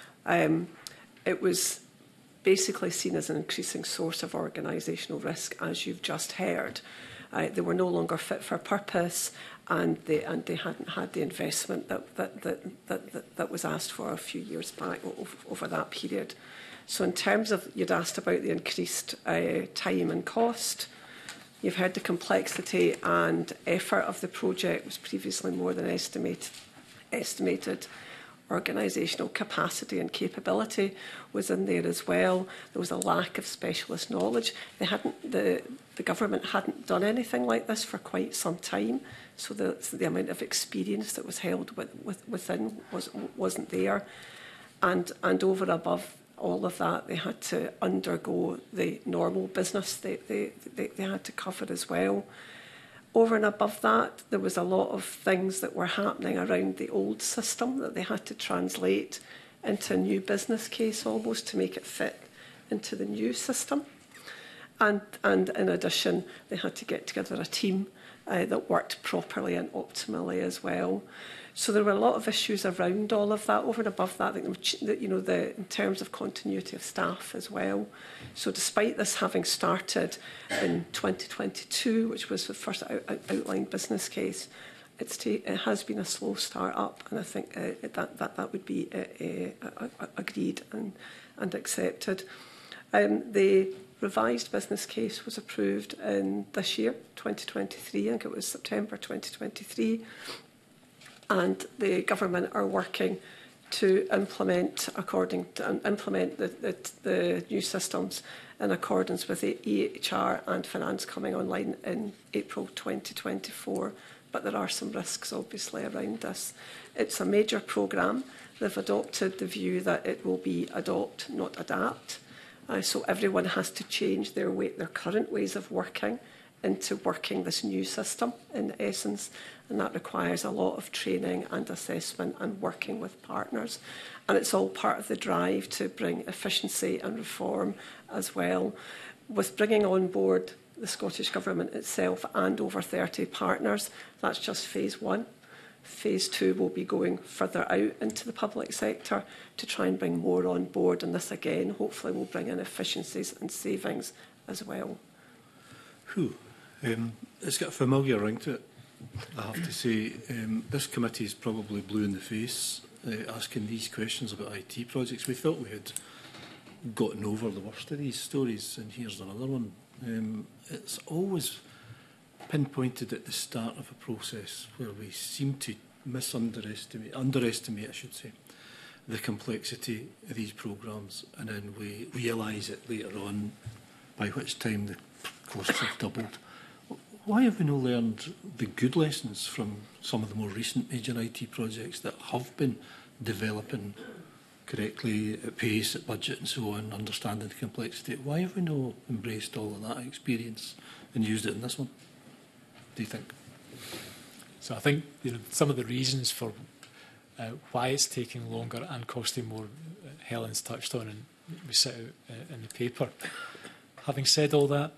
It was basically seen as an increasing source of organisational risk, as you've just heard. They were no longer fit for purpose, and they hadn't had the investment that was asked for a few years back over that period. So in terms of, you'd asked about the increased time and cost. You've heard the complexity and effort of the project was previously more than estimated. Organisational capacity and capability was in there as well. There was a lack of specialist knowledge. The government hadn't done anything like this for quite some time, so the amount of experience that was held within wasn't there. And over and above all of that, they had to undergo the normal business they had to cover as well. Over and above that, there was a lot of things that were happening around the old system that they had to translate into a new business case almost to make it fit into the new system. And in addition, they had to get together a team that worked properly and optimally as well. So there were a lot of issues around all of that. Over and above that, I think, in terms of continuity of staff as well. So despite this having started in 2022, which was the first outlined business case, it has been a slow start up, and I think that would be agreed and accepted. The revised business case was approved in this year, 2023. I think it was September 2023. And the government are working to implement the new systems in accordance with the EHR and finance coming online in April 2024. But there are some risks, obviously, around this. It's a major programme. They've adopted the view that it will be adopt, not adapt. So everyone has to change their current ways of working into working this new system in essence, and that requires a lot of training and assessment and working with partners. And it's all part of the drive to bring efficiency and reform as well. With bringing on board the Scottish Government itself and over 30 partners, that's just phase 1. Phase 2 will be going further out into the public sector to try and bring more on board, and this again hopefully will bring in efficiencies and savings as well. It's got a familiar ring to it, I have to say. This committee is probably blue in the face asking these questions about IT projects. We thought we had gotten over the worst of these stories, and here's another one. It's always pinpointed at the start of a process where we seem to underestimate, I should say, the complexity of these programmes, and then we realise it later on, by which time the costs have doubled. Why have we not learned the good lessons from some of the more recent major IT projects that have been developing correctly at pace, at budget and so on, understanding the complexity? Why have we not embraced all of that experience and used it in this one, do you think? So I think some of the reasons for why it's taking longer and costing more, Helen's touched on and we set out in the paper. Having said all that,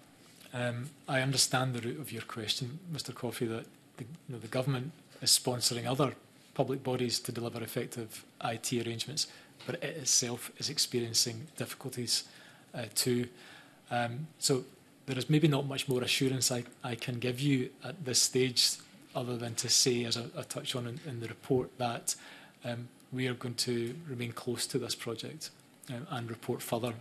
I understand the root of your question, Mr Coffey, that the government is sponsoring other public bodies to deliver effective IT arrangements, but it itself is experiencing difficulties too. So there is maybe not much more assurance I can give you at this stage, other than to say, as I touch on in the report, that we are going to remain close to this project and report further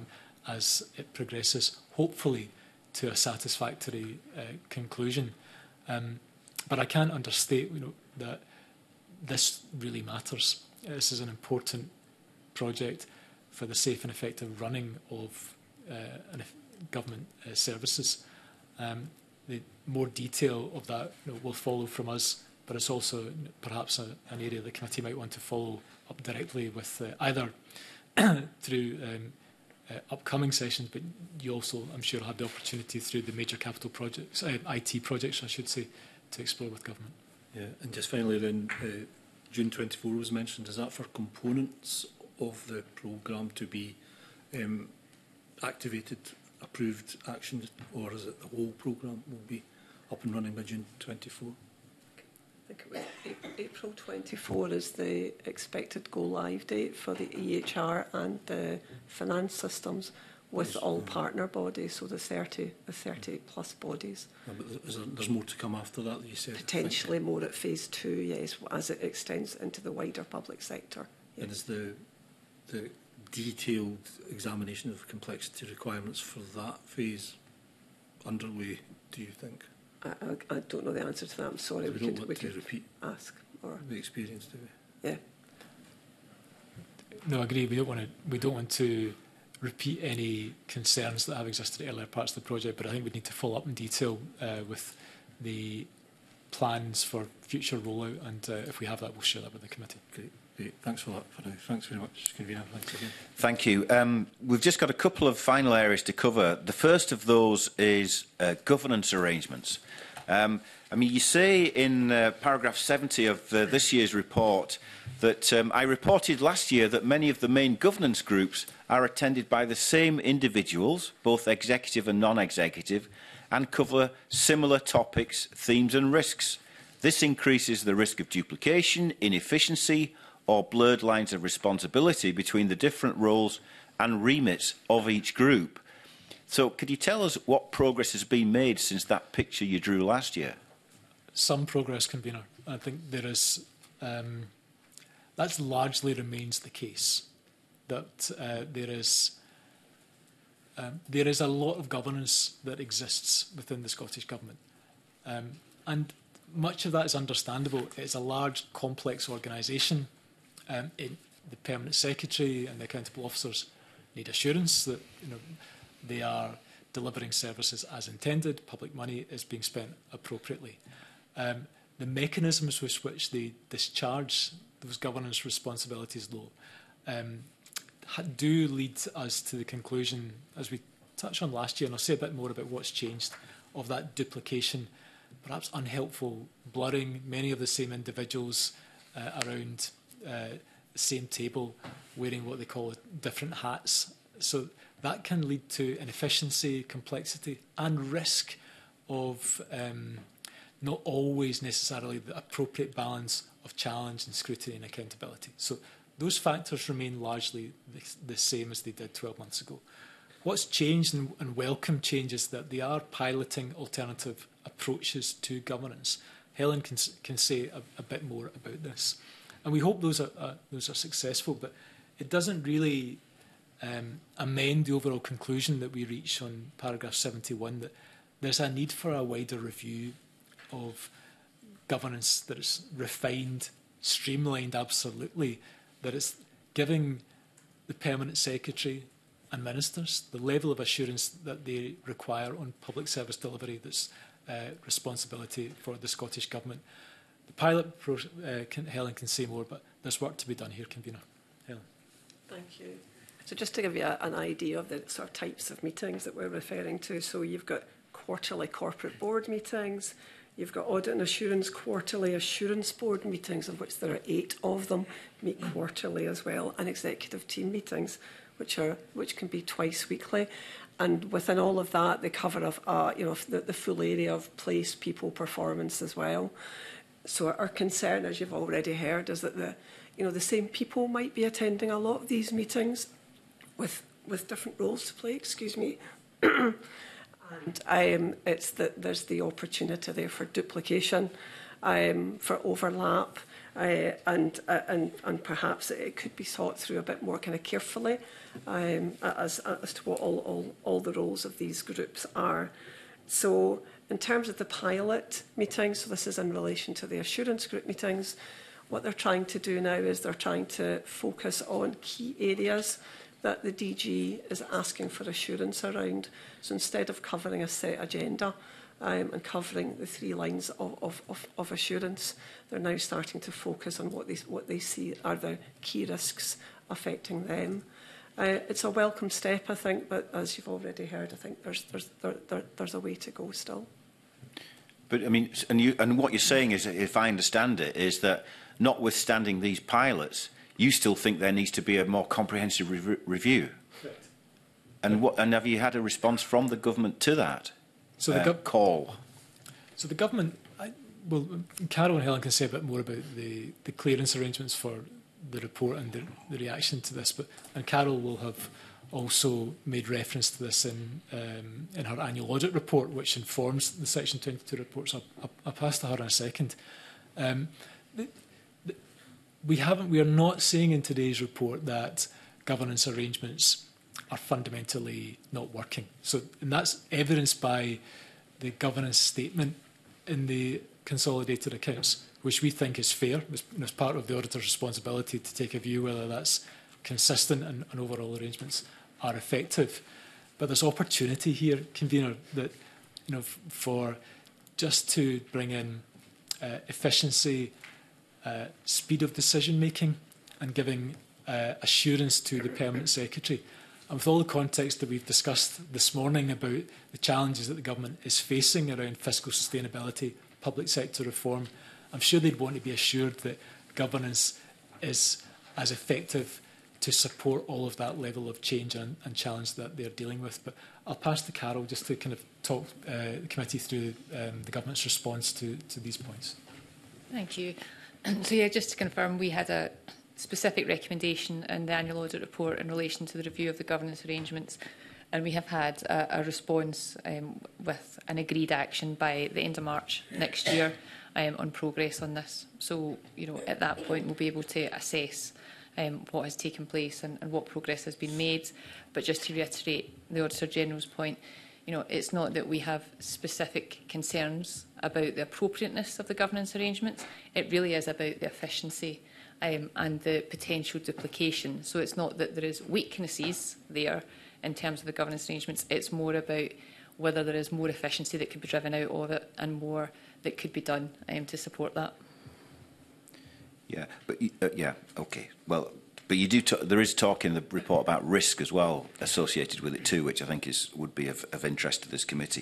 as it progresses, hopefully to a satisfactory conclusion. But I can't understate that this really matters. This is an important project for the safe and effective running of government services. The more detail of that will follow from us, but it's also perhaps an area the committee might want to follow up directly with either through upcoming sessions, but you also, I'm sure, have the opportunity through the major capital projects, IT projects, I should say, to explore with government. Yeah, and just finally then, June 24 was mentioned. Is that for components of the programme to be activated, approved, actioned, or is it the whole programme will be up and running by June 24? I think it was April 24 is the expected go-live date for the EHR and the finance systems with all partner bodies, so the 30 plus bodies. Yeah, but there's more to come after that, you said? Potentially more at phase 2, yes, as it extends into the wider public sector. Yes. And is the detailed examination of complexity requirements for that phase underway, do you think? I don't know the answer to that. I'm sorry. So we could repeat ask or the experience, do we? Yeah. No, I agree. We don't want to repeat any concerns that have existed at earlier parts of the project, but I think we need to follow up in detail with the plans for future rollout, and if we have that, we'll share that with the committee. Great. Thanks for that. Thanks very much, Convener. Thanks again. Thank you. We've just got a couple of final areas to cover. The first of those is governance arrangements. I mean, you say in paragraph 70 of this year's report that I reported last year that many of the main governance groups are attended by the same individuals, both executive and non-executive, and cover similar topics, themes and risks. This increases the risk of duplication, inefficiency, or blurred lines of responsibility between the different roles and remits of each group. So could you tell us what progress has been made since that picture you drew last year? Some progress, Convener. I think there is, that largely remains the case, that there is a lot of governance that exists within the Scottish Government. And much of that is understandable. It's a large, complex organisation. The Permanent Secretary and the accountable officers need assurance that they are delivering services as intended, public money is being spent appropriately. The mechanisms with which they discharge those governance responsibilities, though, do lead us to the conclusion, as we touched on last year, and I'll say a bit more about what's changed, of that duplication, perhaps unhelpful blurring, many of the same individuals around the same table wearing what they call different hats. So that can lead to inefficiency, complexity and risk of not always necessarily the appropriate balance of challenge and scrutiny and accountability. So those factors remain largely the same as they did 12 months ago. What's changed and welcome change is that they are piloting alternative approaches to governance. Helen can say a bit more about this. And we hope those are successful, but it doesn't really amend the overall conclusion that we reach on paragraph 71, that there's a need for a wider review of governance that is refined, streamlined absolutely, that it's giving the Permanent Secretary and Ministers the level of assurance that they require on public service delivery that's responsibility for the Scottish Government. The pilot, Helen can say more, but there's work to be done here, Convener. Helen. Thank you. So just to give you an idea of the sort of types of meetings that we're referring to, so you've got quarterly corporate board meetings, you've got audit and assurance quarterly assurance board meetings, of which there are 8 of them, meet quarterly as well, and executive team meetings, which can be twice weekly. And within all of that, they cover the full area of place, people, performance as well. So our concern, as you've already heard, is that the same people might be attending a lot of these meetings with different roles to play. Excuse me. And it's that there's the opportunity there for duplication, for overlap, and perhaps it could be thought through a bit more kind of carefully as to what all the roles of these groups are. So in terms of the pilot meetings, so this is in relation to the assurance group meetings, what they're trying to do now is they're trying to focus on key areas that the DG is asking for assurance around. So instead of covering a set agenda and covering the 3 lines of assurance, they're now starting to focus on what they see are the key risks affecting them. It's a welcome step, I think, but as you've already heard, I think there's a way to go still. But I mean, and what you're saying is, if I understand it, is that notwithstanding these pilots, you still think there needs to be a more comprehensive review. Correct. And have you had a response from the government to that call? So the government, Carol and Helen can say a bit more about the clearance arrangements for the report and the reaction to this, and Carol will have also made reference to this in her annual audit report, which informs the Section 22 reports. I'll pass to her in a second. We are not saying in today's report that governance arrangements are fundamentally not working. And that's evidenced by the governance statement in the consolidated accounts, which we think is fair. It's part of the auditor's responsibility to take a view whether that's consistent and overall arrangements are effective. But there's opportunity here, Convener, that for just to bring in efficiency, speed of decision making, and giving assurance to the Permanent Secretary. And with all the context that we've discussed this morning about the challenges that the government is facing around fiscal sustainability, public sector reform, I'm sure they'd want to be assured that governance is as effective to support all of that level of change and challenge that they're dealing with. But I'll pass to Carol just to kind of talk the committee through the government's response to these points. Thank you. So yeah, just to confirm, we had a specific recommendation in the annual audit report in relation to the review of the governance arrangements, and we have had a response with an agreed action by the end of March next year on progress on this. So, at that point we'll be able to assess what has taken place and what progress has been made. But just to reiterate the Auditor General's point, it's not that we have specific concerns about the appropriateness of the governance arrangements. It really is about the efficiency and the potential duplication. So it's not that there is weaknesses there in terms of the governance arrangements. It's more about whether there is more efficiency that could be driven out of it and more that could be done to support that. Yeah, but yeah, okay. Well, But you do there is talk in the report about risk as well associated with it too, which I think would be of interest to this committee.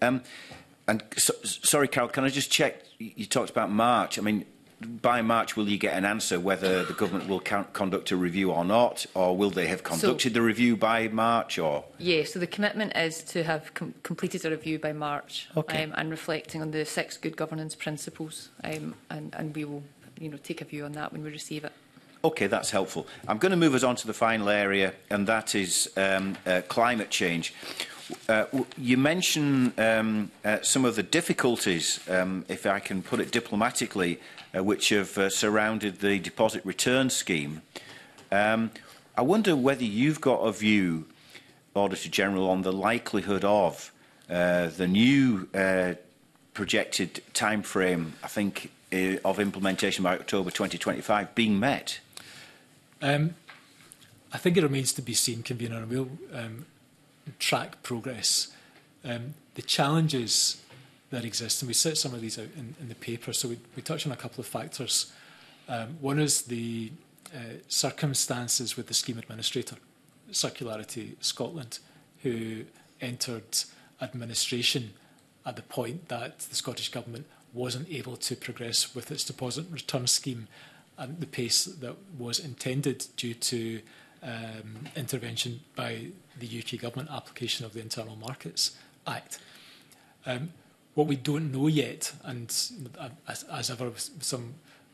Sorry, Carol, can I just check? You talked about March. I mean, by March, will you get an answer whether the government will conduct a review or not, or will they have conducted the review by March? Or yeah, so the commitment is to have completed a review by March, okay. And reflecting on the 6 good governance principles, and we will, take a view on that when we receive it. Okay, that's helpful. I'm going to move us on to the final area, and that is climate change. You mention some of the difficulties, if I can put it diplomatically, which have surrounded the deposit return scheme. I wonder whether you've got a view, Auditor General, on the likelihood of the new projected timeframe, I think, of implementation by October 2025 being met. I think it remains to be seen, Convener, and we'll track progress. The challenges that exist, and we set some of these out in the paper, so we touch on a couple of factors. One is the circumstances with the scheme administrator, Circularity Scotland, who entered administration at the point that the Scottish Government wasn't able to progress with its deposit return scheme at the pace that was intended due to intervention by the UK Government application of the Internal Markets Act. What we don't know yet, and as ever with some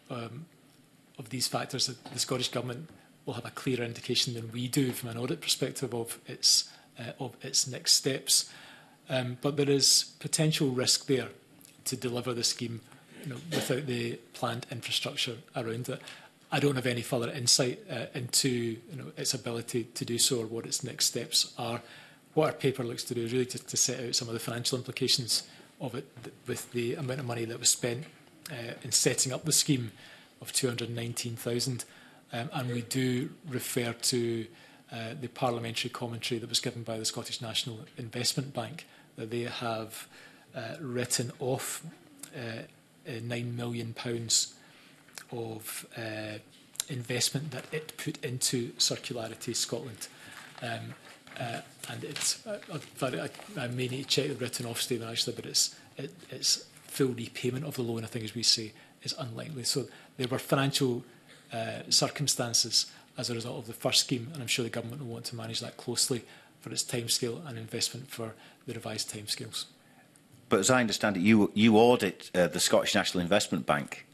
of these factors, the Scottish Government will have a clearer indication than we do from an audit perspective of its next steps. But there is potential risk there to deliver the scheme without the planned infrastructure around it. I don't have any further insight into its ability to do so or what its next steps are. What our paper looks to do is really to set out some of the financial implications of it with the amount of money that was spent in setting up the scheme of 219,000. And we do refer to the parliamentary commentary that was given by the Scottish National Investment Bank, that they have written off £9 million of investment that it put into Circularity Scotland. And it's, I may need to check the written off statement actually, but it's full repayment of the loan, I think, as we say, is unlikely. So there were financial circumstances as a result of the first scheme, and I'm sure the government will want to manage that closely for its timescale and investment for the revised timescales. But as I understand it, you audit the Scottish National Investment Bank.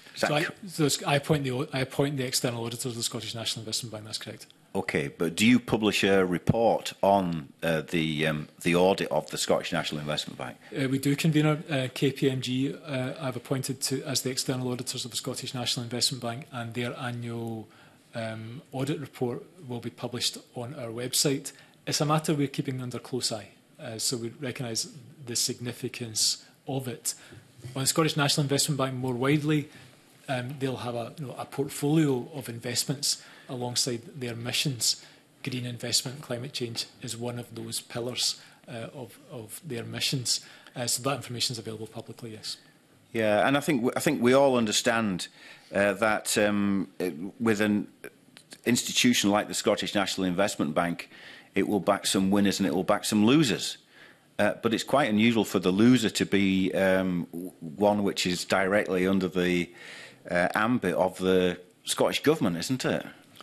I appoint the external auditors of the Scottish National Investment Bank. That's correct. Okay, but do you publish a report on the audit of the Scottish National Investment Bank? We do, Convener. KPMG I've appointed as the external auditors of the Scottish National Investment Bank, and their annual audit report will be published on our website. It's a matter we're keeping under close eye, so we recognise the significance of it. On the Scottish National Investment Bank more widely, they'll have a portfolio of investments alongside their missions. Green investment and climate change is one of those pillars of their missions. So that information is available publicly, yes. Yeah, and I think we all understand that with an institution like the Scottish National Investment Bank, it will back some winners and it will back some losers. But it's quite unusual for the loser to be one which is directly under the ambit of the Scottish Government, isn't it?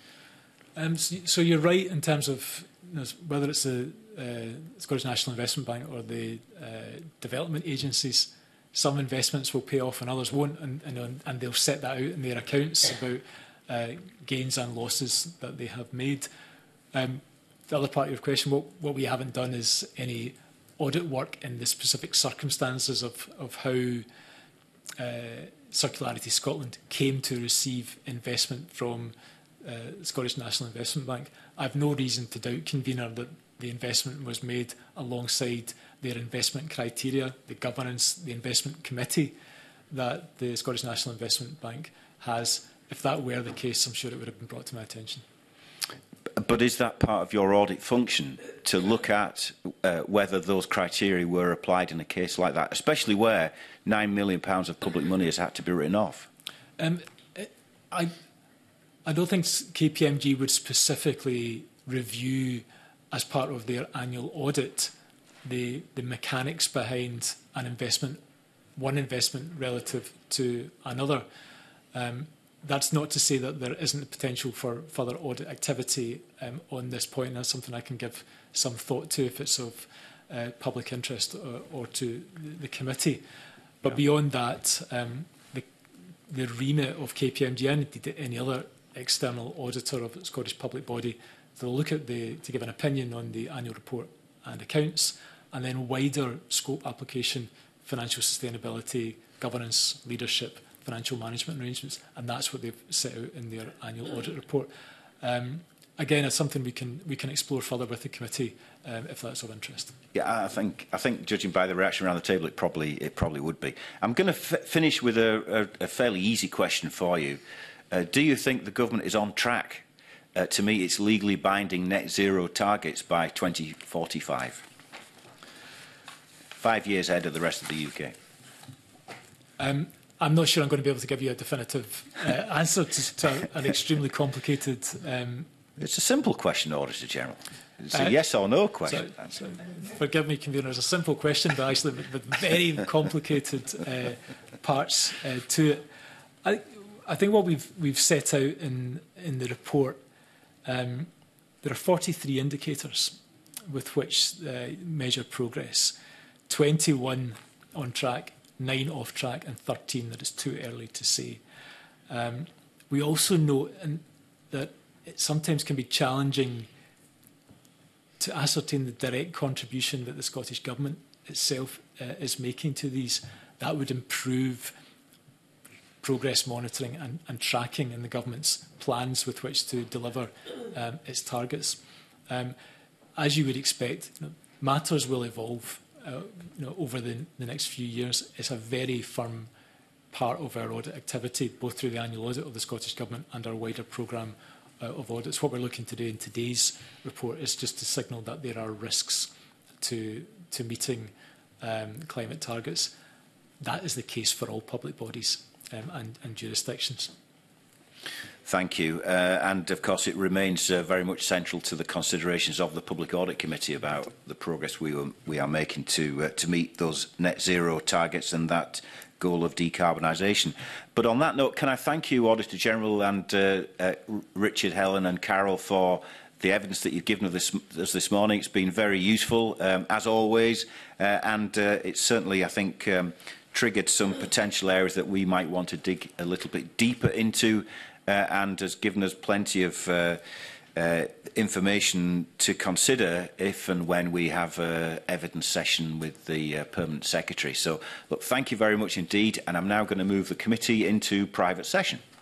So you're right in terms of whether it's the Scottish National Investment Bank or the development agencies. Some investments will pay off and others won't, and they'll set that out in their accounts about gains and losses that they have made. The other part of your question, what we haven't done is any audit work in the specific circumstances of how Circularity Scotland came to receive investment from the Scottish National Investment Bank. I have no reason to doubt, Convener, that the investment was made alongside their investment criteria, the governance, the investment committee that the Scottish National Investment Bank has. If that were the case, I'm sure it would have been brought to my attention. But is that part of your audit function, to look at whether those criteria were applied in a case like that, especially where £9 million of public money has had to be written off? I don't think KPMG would specifically review, as part of their annual audit, the mechanics behind an investment, one investment relative to another. That's not to say that there isn't the potential for further audit activity on this point. That's something I can give some thought to if it's of public interest or to the committee. But beyond that, the remit of KPMG and indeed any other external auditor of the Scottish public body, they'll look at to give an opinion on the annual report and accounts, and then wider scope application, financial sustainability, governance, leadership, financial management arrangements, and that's what they've set out in their annual audit report. Again, it's something we can explore further with the committee if that's of interest. Yeah, I think judging by the reaction around the table, it probably would be. I'm going to finish with a fairly easy question for you. Do you think the government is on track to meet its legally binding net zero targets by 2045? 5 years ahead of the rest of the UK. I'm not sure I'm going to be able to give you a definitive answer to an extremely complicated... It's a simple question, Auditor General. It's a yes or no question. So, forgive me, Convener, it's a simple question, but actually with very complicated parts to it. I think what we've set out in the report, there are 43 indicators with which measure progress. 21 on track, 9 off track, and 13 that it's too early to say. We also note that it sometimes can be challenging to ascertain the direct contribution that the Scottish Government itself is making to these. That would improve progress monitoring and tracking in the Government's plans with which to deliver its targets. As you would expect, matters will evolve over the next few years. It's a very firm part of our audit activity, both through the annual audit of the Scottish Government and our wider programme of audits. What we're looking to do in today's report is just to signal that there are risks to meeting climate targets. That is the case for all public bodies and jurisdictions. Thank you. And of course, it remains very much central to the considerations of the Public Audit Committee about the progress we are making to meet those net zero targets and that goal of decarbonisation. But on that note, can I thank you, Auditor General, and Richard, Helen and Carol, for the evidence that you've given us this morning. It's been very useful, as always, and it's certainly, I think, triggered some potential areas that we might want to dig a little bit deeper into, and has given us plenty of information to consider if and when we have an evidence session with the Permanent Secretary. So, look, thank you very much indeed, and I'm now going to move the committee into private session.